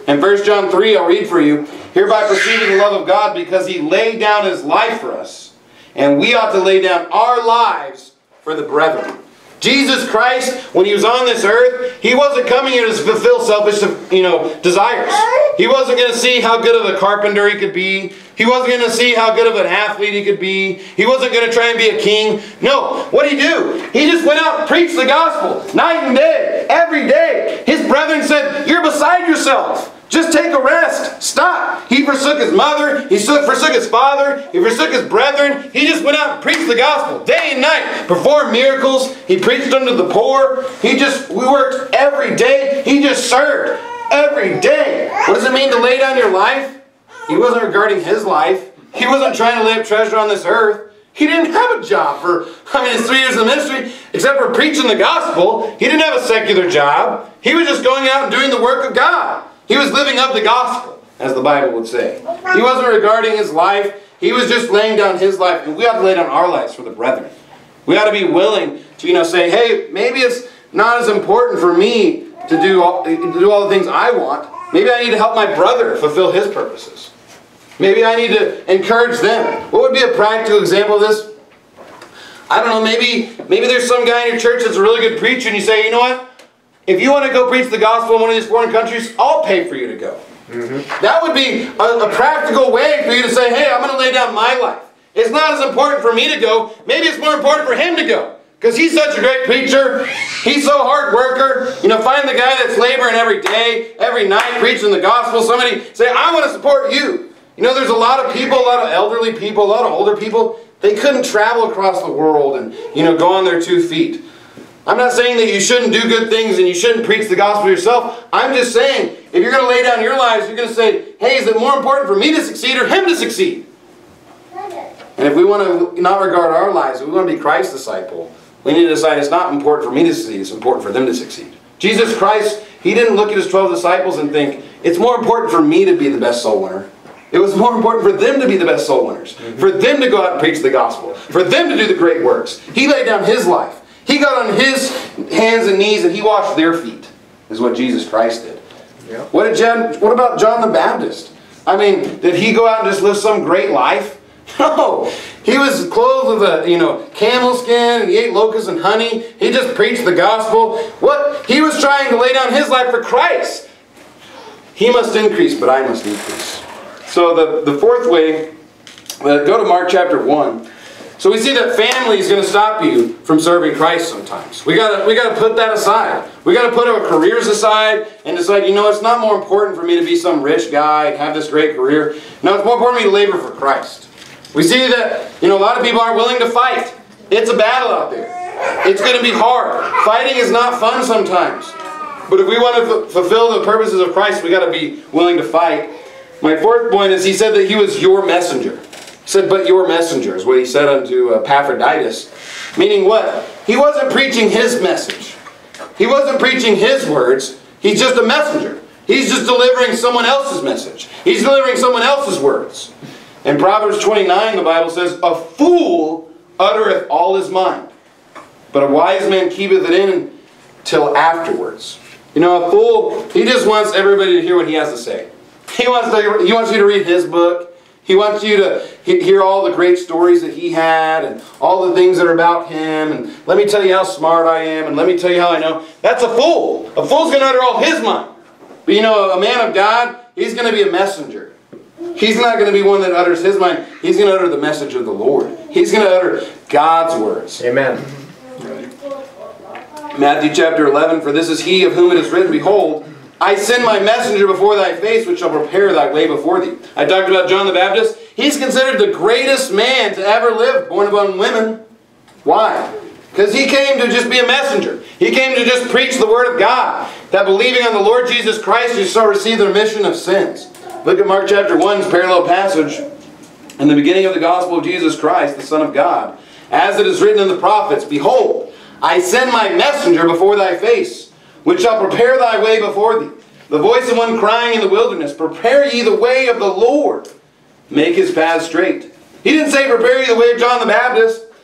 In 1 John 3, I'll read for you. Hereby perceiving the love of God, because He laid down His life for us. And we ought to lay down our lives for the brethren. Jesus Christ, when He was on this earth, He wasn't coming here to fulfill selfish, desires. He wasn't going to see how good of a carpenter he could be. He wasn't going to see how good of an athlete he could be. He wasn't going to try and be a king. No, what did He do? He just went out and preached the gospel night and day, every day. His brethren said, "You're beside yourself. Just take a rest. Stop." He forsook his mother. He forsook his father. He forsook his brethren. He just went out and preached the gospel day and night. Performed miracles. He preached unto the poor. We worked every day. He just served every day. What does it mean to lay down your life? He wasn't regarding his life. He wasn't trying to lay up treasure on this earth. He didn't have a job for, his 3 years of ministry, except for preaching the gospel. He didn't have a secular job. He was just going out and doing the work of God. He was living up the gospel, as the Bible would say. He wasn't regarding his life. He was just laying down his life. And we ought to lay down our lives for the brethren. We ought to be willing to, say, hey, maybe it's not as important for me to do all the things I want. Maybe I need to help my brother fulfill his purposes. Maybe I need to encourage them. What would be a practical example of this? I don't know, maybe there's some guy in your church that's a really good preacher and you say, you know what? If you want to go preach the gospel in one of these foreign countries, I'll pay for you to go. That would be a practical way for you to say, hey, I'm going to lay down my life. It's not as important for me to go. Maybe it's more important for him to go. Because he's such a great preacher. He's so hard worker. Find the guy that's laboring every day, every night, preaching the gospel. Somebody say, I want to support you. There's a lot of people, a lot of elderly people, a lot of older people. They couldn't travel across the world and, go on their 2 feet. I'm not saying that you shouldn't do good things and you shouldn't preach the gospel yourself. I'm just saying, if you're going to lay down your lives, you're going to say, hey, is it more important for me to succeed or him to succeed? And if we want to not regard our lives, if we want to be Christ's disciple, we need to decide it's not important for me to succeed, it's important for them to succeed. Jesus Christ, He didn't look at His 12 disciples and think, it's more important for me to be the best soul winner. It was more important for them to be the best soul winners. For them to go out and preach the gospel. For them to do the great works. He laid down His life. He got on His hands and knees and He washed their feet. Is what Jesus Christ did. Yeah. What about John the Baptist? Did he go out and just live some great life? No. He was clothed with a camel skin and he ate locusts and honey. He just preached the gospel. He was trying to lay down his life for Christ. He must increase, but I must decrease. So the fourth way, go to Mark chapter 1. So we see that family is going to stop you from serving Christ sometimes. We got to put that aside. We got to put our careers aside and decide, it's not more important for me to be some rich guy and have this great career. No, it's more important for me to labor for Christ. We see that, a lot of people aren't willing to fight. It's a battle out there. It's going to be hard. Fighting is not fun sometimes. But if we want to fulfill the purposes of Christ, we got to be willing to fight. My fourth point is he said that he was your messenger. He said, but your messenger is what he said unto Epaphroditus. Meaning what? He wasn't preaching his message. He wasn't preaching his words. He's just a messenger. He's just delivering someone else's message. He's delivering someone else's words. In Proverbs 29, the Bible says, a fool uttereth all his mind, but a wise man keepeth it in till afterwards. A fool, he just wants everybody to hear what he has to say. He wants you to read his book. He wants you to hear all the great stories that he had and all the things that are about him. And let me tell you how smart I am and let me tell you how I know. That's a fool. A fool's going to utter all his mind. But a man of God, he's going to be a messenger. He's not going to be one that utters his mind. He's going to utter the message of the Lord. He's going to utter God's words. Amen. Matthew chapter 11, for this is he of whom it is written, behold, I send my messenger before thy face, which shall prepare thy way before thee. I talked about John the Baptist. He's considered the greatest man to ever live, born among women. Why? Because he came to just be a messenger. He came to just preach the word of God. That believing on the Lord Jesus Christ, you shall receive the remission of sins. Look at Mark chapter 1's parallel passage. In the beginning of the gospel of Jesus Christ, the Son of God. As it is written in the prophets, behold, I send my messenger before thy face, which shall prepare thy way before thee. The voice of one crying in the wilderness, prepare ye the way of the Lord. Make his path straight. He didn't say prepare ye the way of John the Baptist.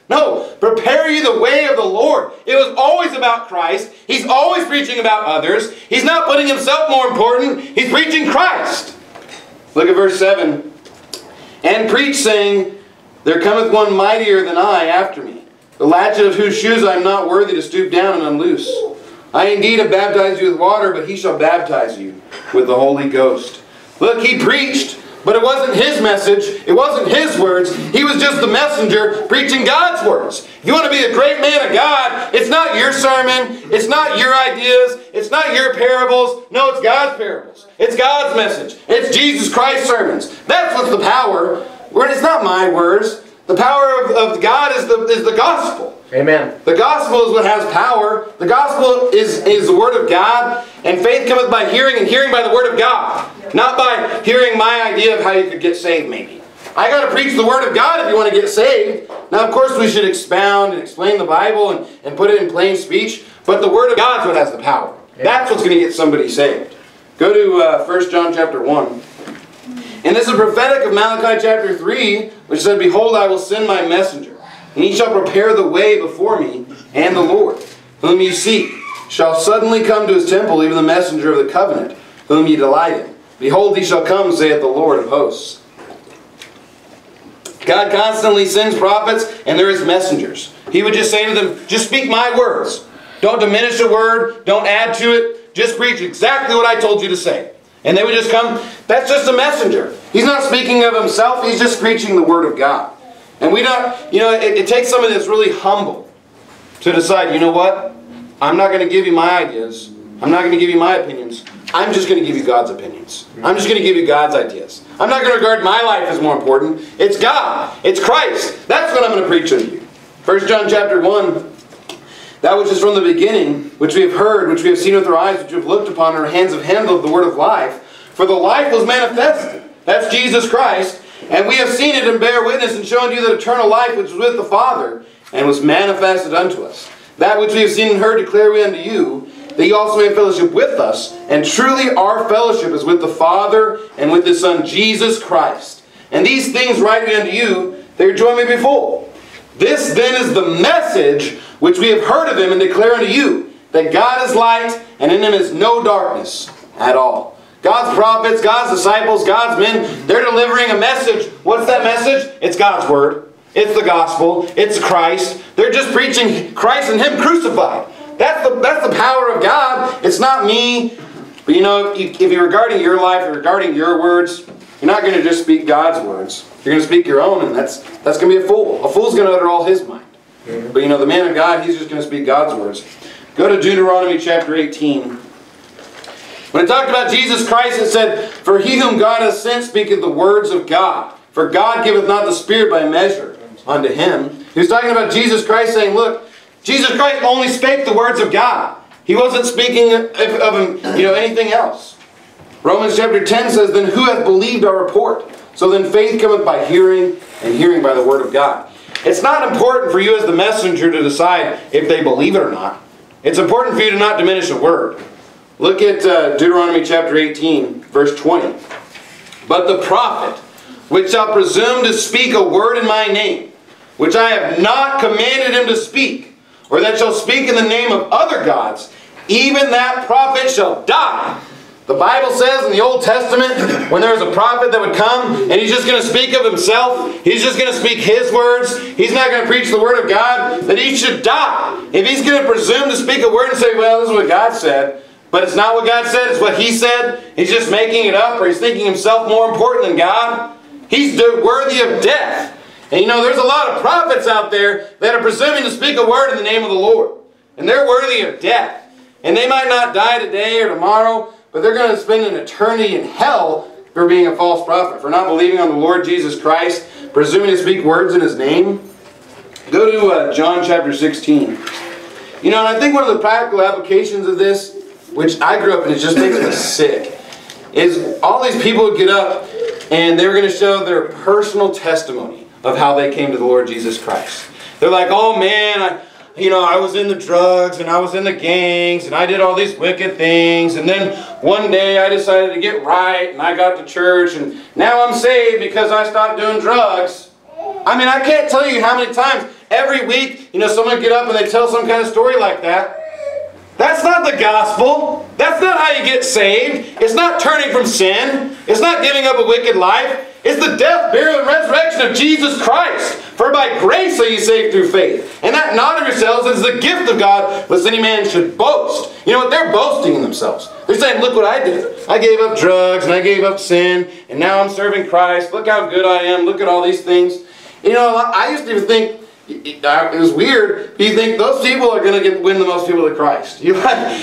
No, prepare you the way of the Lord. It was always about Christ. He's always preaching about others. He's not putting himself more important. He's preaching Christ. Look at verse 7. And preach, saying, there cometh one mightier than I after me, the latchet of whose shoes I am not worthy to stoop down and unloose. I indeed have baptized you with water, but he shall baptize you with the Holy Ghost. Look, he preached, but it wasn't his message. It wasn't his words. He was just the messenger preaching God's words. If you want to be a great man of God, it's not your sermon. It's not your ideas. It's not your parables. No, it's God's parables. It's God's message. It's Jesus Christ's sermons. That's what's the power. It's not my words. The power of God is the gospel. Amen. The gospel is what has power. The gospel is the word of God. And faith cometh by hearing, and hearing by the word of God. Not by hearing my idea of how you could get saved, maybe. I got to preach the word of God if you want to get saved. Now, of course, we should expound and explain the Bible and put it in plain speech. But the word of God is what has the power. Amen. That's what's going to get somebody saved. Go to 1 John chapter 1. And this is prophetic of Malachi chapter 3, which said, behold, I will send my messenger, and he shall prepare the way before me, and the Lord, whom ye seek, shall suddenly come to his temple, even the messenger of the covenant, whom ye delight in. Behold, he shall come, saith the Lord of hosts. God constantly sends prophets, and there is messengers. He would just say to them, just speak my words. Don't diminish a word. Don't add to it. Just preach exactly what I told you to say. And they would just come. That's just a messenger. He's not speaking of himself. He's just preaching the word of God. And we don't, it takes somebody that's really humble to decide, you know what? I'm not going to give you my ideas. I'm not going to give you my opinions. I'm just going to give you God's opinions. I'm just going to give you God's ideas. I'm not going to regard my life as more important. It's God. It's Christ. That's what I'm going to preach unto you. 1 John chapter 1. That which is from the beginning, which we have heard, which we have seen with our eyes, which we have looked upon, and our hands have handled the word of life. For the life was manifested. That's Jesus Christ. And we have seen it and bear witness and shown you that eternal life which was with the Father and was manifested unto us. That which we have seen and heard declare we unto you, that ye also may have fellowship with us. And truly our fellowship is with the Father and with His Son Jesus Christ. And these things write we unto you, that your joy may be full. This then is the message which we have heard of Him and declare unto you, that God is light, and in Him is no darkness at all. God's prophets, God's disciples, God's men, they're delivering a message. What's that message? It's God's Word. It's the gospel. It's Christ. They're just preaching Christ and Him crucified. That's the power of God. It's not me. But if you're regarding your life, or regarding your words, you're not going to just speak God's words. You're going to speak your own, and that's going to be a fool. A fool's going to utter all his mind. But the man of God, he's just going to speak God's words. Go to Deuteronomy chapter 18. When it talked about Jesus Christ, it said, for he whom God hath sent speaketh the words of God. For God giveth not the Spirit by measure unto him. He was talking about Jesus Christ, saying, look, Jesus Christ only spake the words of God. He wasn't speaking of anything else. Romans chapter 10 says, then who hath believed our report? So then faith cometh by hearing, and hearing by the word of God. It's not important for you as the messenger to decide if they believe it or not. It's important for you to not diminish a word. Look at Deuteronomy chapter 18, verse 20. But the prophet, which shall presume to speak a word in my name, which I have not commanded him to speak, or that shall speak in the name of other gods, even that prophet shall die. The Bible says in the Old Testament, when there was a prophet that would come, and he's just going to speak of himself, he's just going to speak his words, he's not going to preach the word of God, that he should die. If he's going to presume to speak a word and say, well, this is what God said, but it's not what God said, it's what he said, he's just making it up, or he's thinking himself more important than God, he's worthy of death. And there's a lot of prophets out there that are presuming to speak a word in the name of the Lord. And they're worthy of death. And they might not die today or tomorrow, but they're going to spend an eternity in hell for being a false prophet, for not believing on the Lord Jesus Christ, presuming to speak words in His name. Go to John chapter 16. And I think one of the practical applications of this, which I grew up and it just makes me sick, is all these people would get up and they were going to show their personal testimony of how they came to the Lord Jesus Christ. They're like, oh man, I was in the drugs and I was in the gangs and I did all these wicked things, and then one day I decided to get right and I got to church and now I'm saved because I stopped doing drugs. I can't tell you how many times every week, someone get up and they tell some kind of story like that. That's not the gospel. That's not how you get saved. It's not turning from sin. It's not giving up a wicked life. It's the death, burial, and resurrection of Jesus Christ. For by grace are you saved through faith. And that not of yourselves is the gift of God, lest any man should boast. You know what? They're boasting in themselves. They're saying, look what I did. I gave up drugs and I gave up sin. And now I'm serving Christ. Look how good I am. Look at all these things. I used to think, it was weird. You think those people are going to win the most people to Christ. They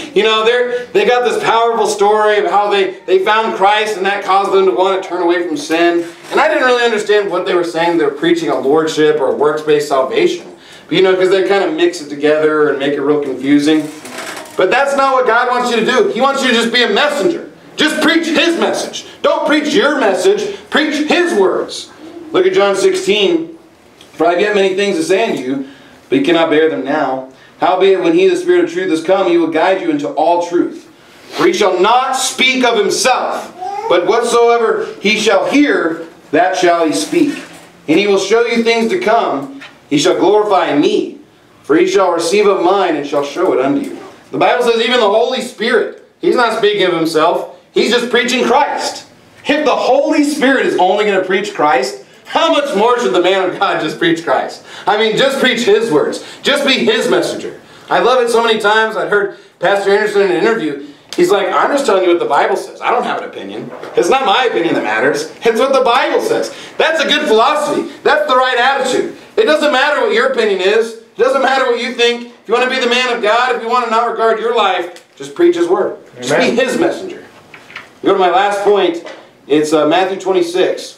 got this powerful story of how they found Christ and that caused them to want to turn away from sin. And I didn't really understand what they were saying. They were preaching a lordship or a works-based salvation. But because they kind of mix it together and make it real confusing. But that's not what God wants you to do. He wants you to just be a messenger. Just preach His message. Don't preach your message. Preach His words. Look at John 16. For I have yet many things to say unto you, but you cannot bear them now. Howbeit, when He, the Spirit of truth, is come, He will guide you into all truth. For He shall not speak of Himself, but whatsoever He shall hear, that shall He speak. And He will show you things to come. He shall glorify Me, for He shall receive of mine, and shall show it unto you. The Bible says even the Holy Spirit, He's not speaking of Himself. He's just preaching Christ. If the Holy Spirit is only going to preach Christ, how much more should the man of God just preach Christ? I mean, just preach His words. Just be His messenger. I love it so many times. I heard Pastor Anderson in an interview. He's like, I'm just telling you what the Bible says. I don't have an opinion. It's not my opinion that matters. It's what the Bible says. That's a good philosophy. That's the right attitude. It doesn't matter what your opinion is. It doesn't matter what you think. If you want to be the man of God, if you want to not regard your life, just preach His word. Amen. Just be His messenger. Go to my last point. It's Matthew 26.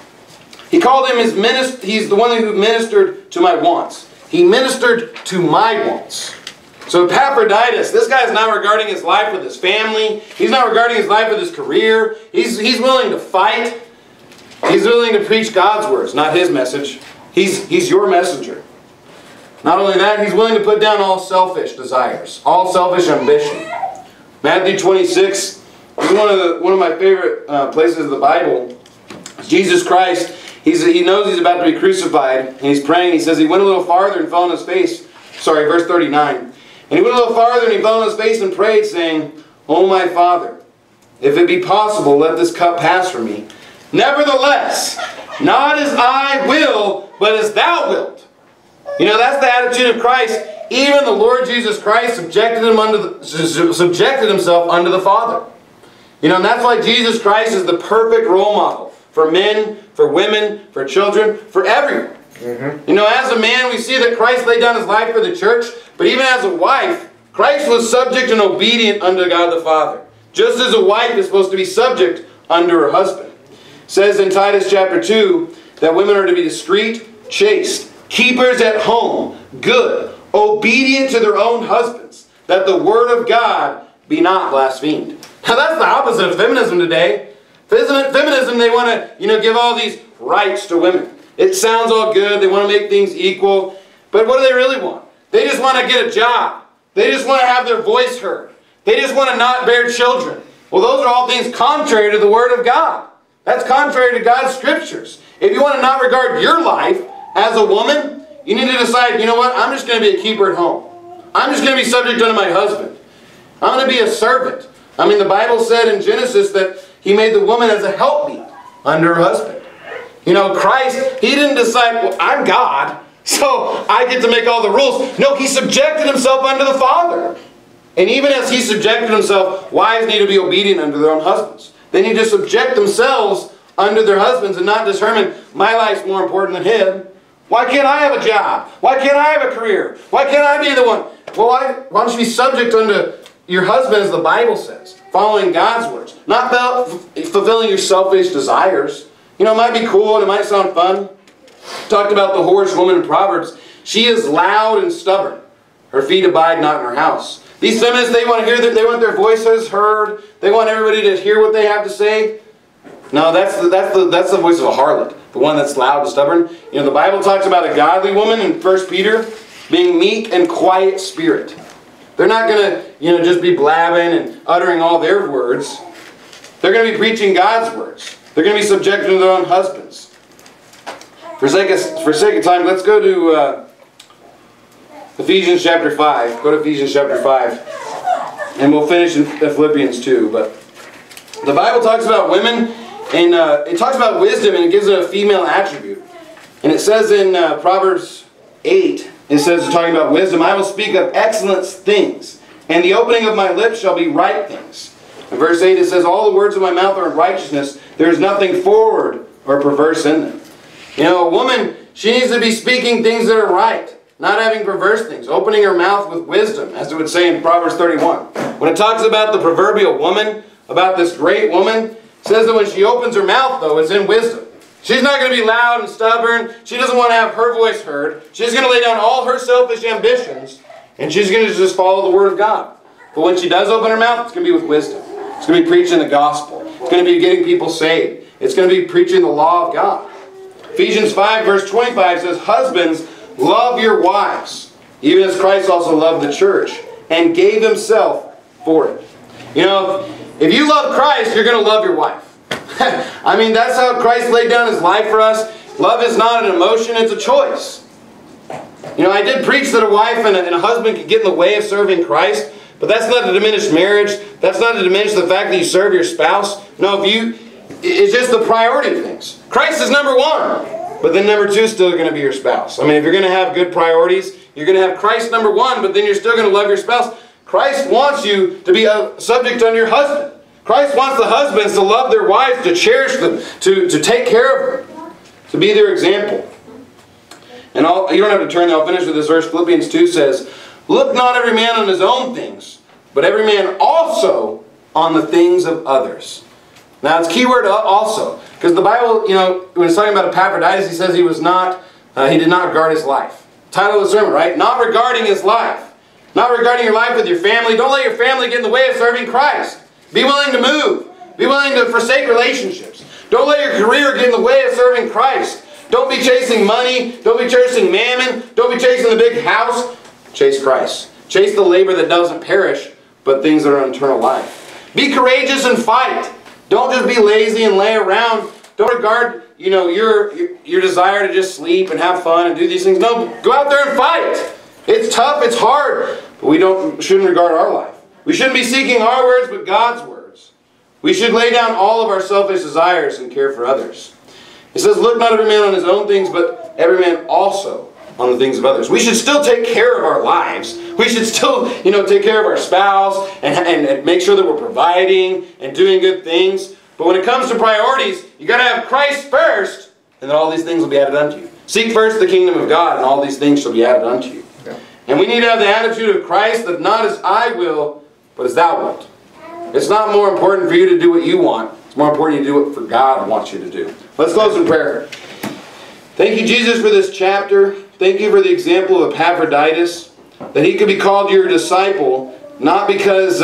He called Him His minister. He's the one who ministered to my wants. He ministered to my wants. So Epaphroditus, this guy's not regarding his life with his family. He's not regarding his life with his career. He's willing to fight. He's willing to preach God's words, not his message. He's your messenger. Not only that, he's willing to put down all selfish desires, all selfish ambition. Matthew 26 is one of my favorite places of the Bible. Jesus Christ, he knows he's about to be crucified, and he's praying. He says he went a little farther and fell on his face. Sorry, verse 39. And he went a little farther and he fell on his face and prayed, saying, O my Father, if it be possible, let this cup pass from me. Nevertheless, not as I will, but as Thou wilt. That's the attitude of Christ. Even the Lord Jesus Christ subjected Himself unto the Father. And that's why Jesus Christ is the perfect role model for men, for women, for children, for everyone. As a man, we see that Christ laid down His life for the church, but even as a wife, Christ was subject and obedient unto God the Father. Just as a wife is supposed to be subject under her husband. It says in Titus chapter 2 that women are to be discreet, chaste, keepers at home, good, obedient to their own husbands, that the word of God be not blasphemed. Now that's the opposite of feminism today. Feminism, they want to, give all these rights to women. It sounds all good. They want to make things equal. But what do they really want? They just want to get a job. They just want to have their voice heard. They just want to not bear children. Well, those are all things contrary to the Word of God. That's contrary to God's Scriptures. If you want to not regard your life as a woman, you need to decide, you know what? I'm just going to be a keeper at home. I'm just going to be subject unto my husband. I'm going to be a servant. I mean, the Bible said in Genesis that He made the woman as a helpmeet under her husband. Christ, He didn't decide, well, I'm God, so I get to make all the rules. No, He subjected Himself unto the Father. And even as He subjected Himself, wives need to be obedient unto their own husbands. They need to subject themselves unto their husbands and not determine, my life's more important than him. Why can't I have a job? Why can't I have a career? Why can't I be the one? Well, why don't you be subject unto your husband, as the Bible says, following God's words, not fulfilling your selfish desires. It might be cool and it might sound fun. Talked about the whorish woman in Proverbs. She is loud and stubborn. Her feet abide not in her house. These feminists, they want to hear that, they want their voices heard. They want everybody to hear what they have to say. No, that's the voice of a harlot, the one that's loud and stubborn. The Bible talks about a godly woman in 1 Peter being meek and quiet spirit. They're not going to, just be blabbing and uttering all their words. They're going to be preaching God's words. They're going to be subjected to their own husbands. For sake of time, let's go to Ephesians chapter 5. Go to Ephesians chapter 5. And we'll finish in Philippians 2. But the Bible talks about women, and it talks about wisdom, and it gives it a female attribute. And it says in Proverbs 8, it says, talking about wisdom, I will speak of excellent things, and the opening of my lips shall be right things. In verse 8 it says, all the words of my mouth are in righteousness. There is nothing forward or perverse in them. You know, a woman, she needs to be speaking things that are right, not having perverse things, opening her mouth with wisdom, as it would say in Proverbs 31. When it talks about the proverbial woman, about this great woman, it says that when she opens her mouth, though, it's in wisdom. She's not going to be loud and stubborn. She doesn't want to have her voice heard. She's going to lay down all her selfish ambitions, and she's going to just follow the Word of God. But when she does open her mouth, it's going to be with wisdom. It's going to be preaching the gospel. It's going to be getting people saved. It's going to be preaching the law of God. Ephesians 5 verse 25 says, husbands, love your wives, even as Christ also loved the church, and gave himself for it. You know, if you love Christ, you're going to love your wife. I mean, that's how Christ laid down his life for us. Love is not an emotion, it's a choice. You know, I did preach that a wife and a husband could get in the way of serving Christ, but that's not to diminish marriage. That's not to diminish the fact that you serve your spouse. No, it's just the priority of things. Christ is number one, but then number two is still going to be your spouse. I mean, if you're going to have good priorities, you're going to have Christ number one, but then you're still going to love your spouse. Christ wants you to be subject on your husband. Christ wants the husbands to love their wives, to cherish them, to take care of them, to be their example. And you don't have to turn there. I'll finish with this verse. Philippians 2 says, look not every man on his own things, but every man also on the things of others. Now it's keyword also, because the Bible, you know, when it's talking about Epaphroditus, he says he did not regard his life. Title of the sermon, right? Not regarding his life. Not regarding your life with your family. Don't let your family get in the way of serving Christ. Be willing to move. Be willing to forsake relationships. Don't let your career get in the way of serving Christ. Don't be chasing money. Don't be chasing mammon. Don't be chasing the big house. Chase Christ. Chase the labor that doesn't perish, but things that are eternal life. Be courageous and fight. Don't just be lazy and lay around. Don't regard, you know, your desire to just sleep and have fun and do these things. No, go out there and fight. It's tough. It's hard. But we shouldn't regard our life. We shouldn't be seeking our words, but God's words. We should lay down all of our selfish desires and care for others. It says, look not every man on his own things, but every man also on the things of others. We should still take care of our lives. We should still, you know, take care of our spouse and make sure that we're providing and doing good things. But when it comes to priorities, you got to have Christ first, and then all these things will be added unto you. Seek first the kingdom of God, and all these things shall be added unto you. Yeah. And we need to have the attitude of Christ, that not as I will, but as thou wilt. It's not more important for you to do what you want. It's more important you do what for God wants you to do. Let's close in prayer. Thank you, Jesus, for this chapter. Thank you for the example of Epaphroditus, that he could be called your disciple, not because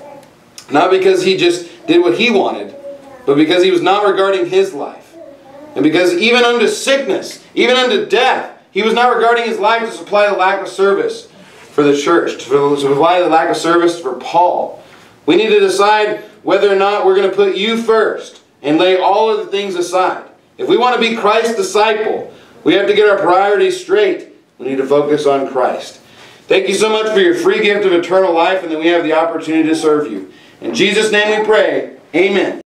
he just did what he wanted, but because he was not regarding his life. And because even unto sickness, even unto death, he was not regarding his life to supply the lack of service for the church, to supply the lack of service for Paul. We need to decide whether or not we're going to put you first and lay all of the things aside. If we want to be Christ's disciple, we have to get our priorities straight. We need to focus on Christ. Thank you so much for your free gift of eternal life, and that we have the opportunity to serve you. In Jesus' name we pray. Amen.